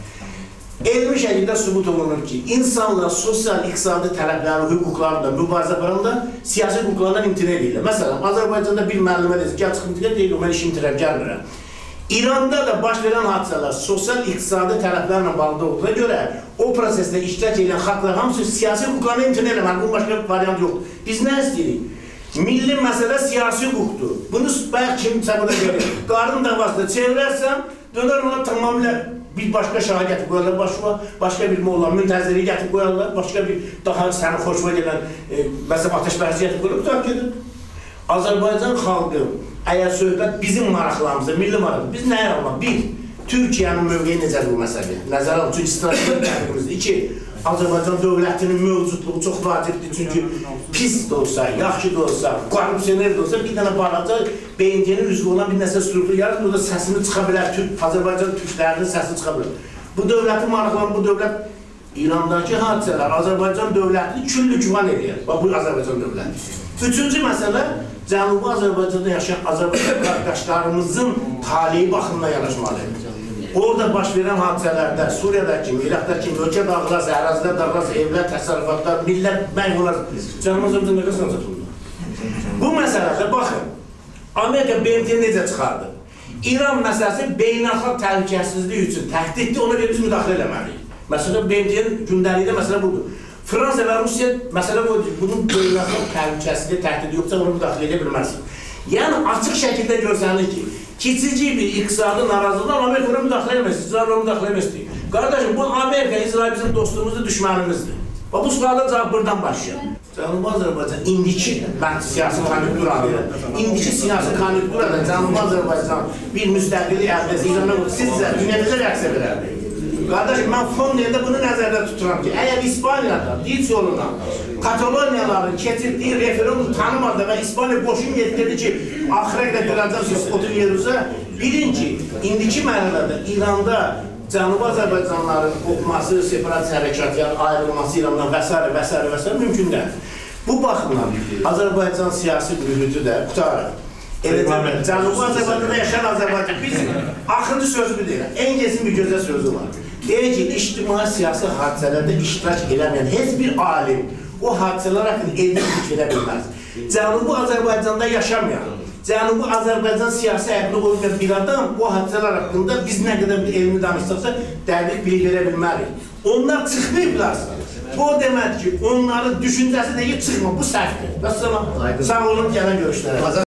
Elmi şəkildə sübut olunur ki, insanlar sosial, iqtisadi tələblərini, hüquqlarında, mübarizə aparanda siyasi hüquqlarından imtina edirlər. Məsələn, Azərbaycanda bir müəllimə deyir ki, gəl çıxım imtina deyil, mən işim itirəm, gəlmirəm. İranda da baş verən hadisələr sosial, iqtisadi tərəflərlə bağlı olduğuna görə o prosesdə iştirak edən xalqlar hamısı siyasi hüquqlarına imtina eləməli. Bunun başqa bir variant yoxdur. Biz nə istəyirik? Milli məsələ siyasi hüquqdur. Bunu bayaq kim səbədə verir? Qarın davasında çevirərsən, dönər ona tamamilə bir başqa şahı gətirib qoyarlar, başqa, başqa bir molla, müntəziri gətirib qoyarlar, başqa bir daha səni xoşuma gələn e, məsələn, ateşbərisi gətirib qoyarlar, tutaq gedir. Azərbaycan xalqı, əgər söhbət bizim maraqlarımızda, milli maraqlarımızda, biz nəyə almaq? Bir, Türkiyənin mövqeyi necədir bu məsələ? Nəzər alın, çünki strategik tərəfimizdir. İki, Azərbaycan dövlətinin mövcudluğu çox vacibdir, çünki pis də olsa, yaxşı da olsa, korrupsioner də olsa, bir dənə balaca B M T-nin üzvü olan bir nəsə struktur yaratır, burada səsini çıxa bilər, Azərbaycan türklərinin səsini çıxa bilər. Bu dövlətin maraqlarını, bu dövlət İrandakı hadisələr Azərbaycan dövlətini küllü-küvan edir. Bax, bu Azərbaycan dövləti. Üçüncü məsələ, Cənubi Azərbaycanda yaşayan Azərbaycan qardaşlarımızın taleyi baxımına yanaşmalıdır. Orada baş verən hadisələrdə, Suriyadakı, İraqdakı, ölkə dağılası, ərazilər dağılası, evlər, təsərrüfatlar, millət məhv olar. Cənubi Azərbaycan nə qədər satılır? Bu məsələdə baxın, Amerika B M T necə çıxardı? İran məsələsi beynəlxalq təhlükəsizlik üçün təhdiddir, ona görə biz müdaxilə eləməliyik. Məsələn, B M T-nin gündəlikdə məsələ budur. Fransa və Rusiya məsələ budur. Bunun beynəlxalq təhlükəsizlik təhdidi yoxsa onu müdaxilə edə bilməzsin. Yəni, açıq şəkildə görsənir ki, keçici bir iqtisadi narazılıqdan Amerika ona müdaxilə eləməsin, İsrail ona müdaxilə eləməsin. Qardaşım, bu Amerika, İsrail bizim dostumuzdur, düşmənimizdir. Və bu sualda cavab buradan başlayır. Cənubi Azərbaycan indiki, mən siyasi konjüktura deyirəm, indiki siyasi konjükturada Cənubi Azərbaycan bir müstəqillik əldə edir, sizcə dünyada rəqsə verərdir. Qardaşım, mən fon deyəndə bunu nəzərdə tuturam ki, əgər İspaniyada, Dic yoluna, Kataloniyaların keçirdiyi referendum tanımadı və İspaniya boşun yetirdi ki, axıra qədər görəcəksiniz otur yeruzə, bilin ki, indiki mərhələdə İranda Cənubi Azərbaycanların qopması, separatist hərəkatı, yəni ayrılması İrandan və s. və s. və s. mümkün deyil. Bu baxımdan Azərbaycan siyasi mühiti də qutarır. Cənubi Azərbaycanda yaşayan Azərbaycan, biz axırıncı sözümü deyirəm, Engelsin bir gözəl sözü var. Deyir ki, ictimai siyasi hadisələrdə iştirak eləməyən heç bir alim o hadisələr haqqında elmi fikir edə bilməz. Cənubi Azərbaycanda yaşamayan, Cənubi Azərbaycan siyasi əhli olmayan bir adam o hadisələr haqqında biz nə qədər bir elmi danışsaqsa dəqiq bilik verə bilmərik. Onlar çıxmayıblarsa, bu o demək ki, onların düşüncəsi deyil, çıxma, bu səhvdir. Sağ olun, gələn görüşlərə.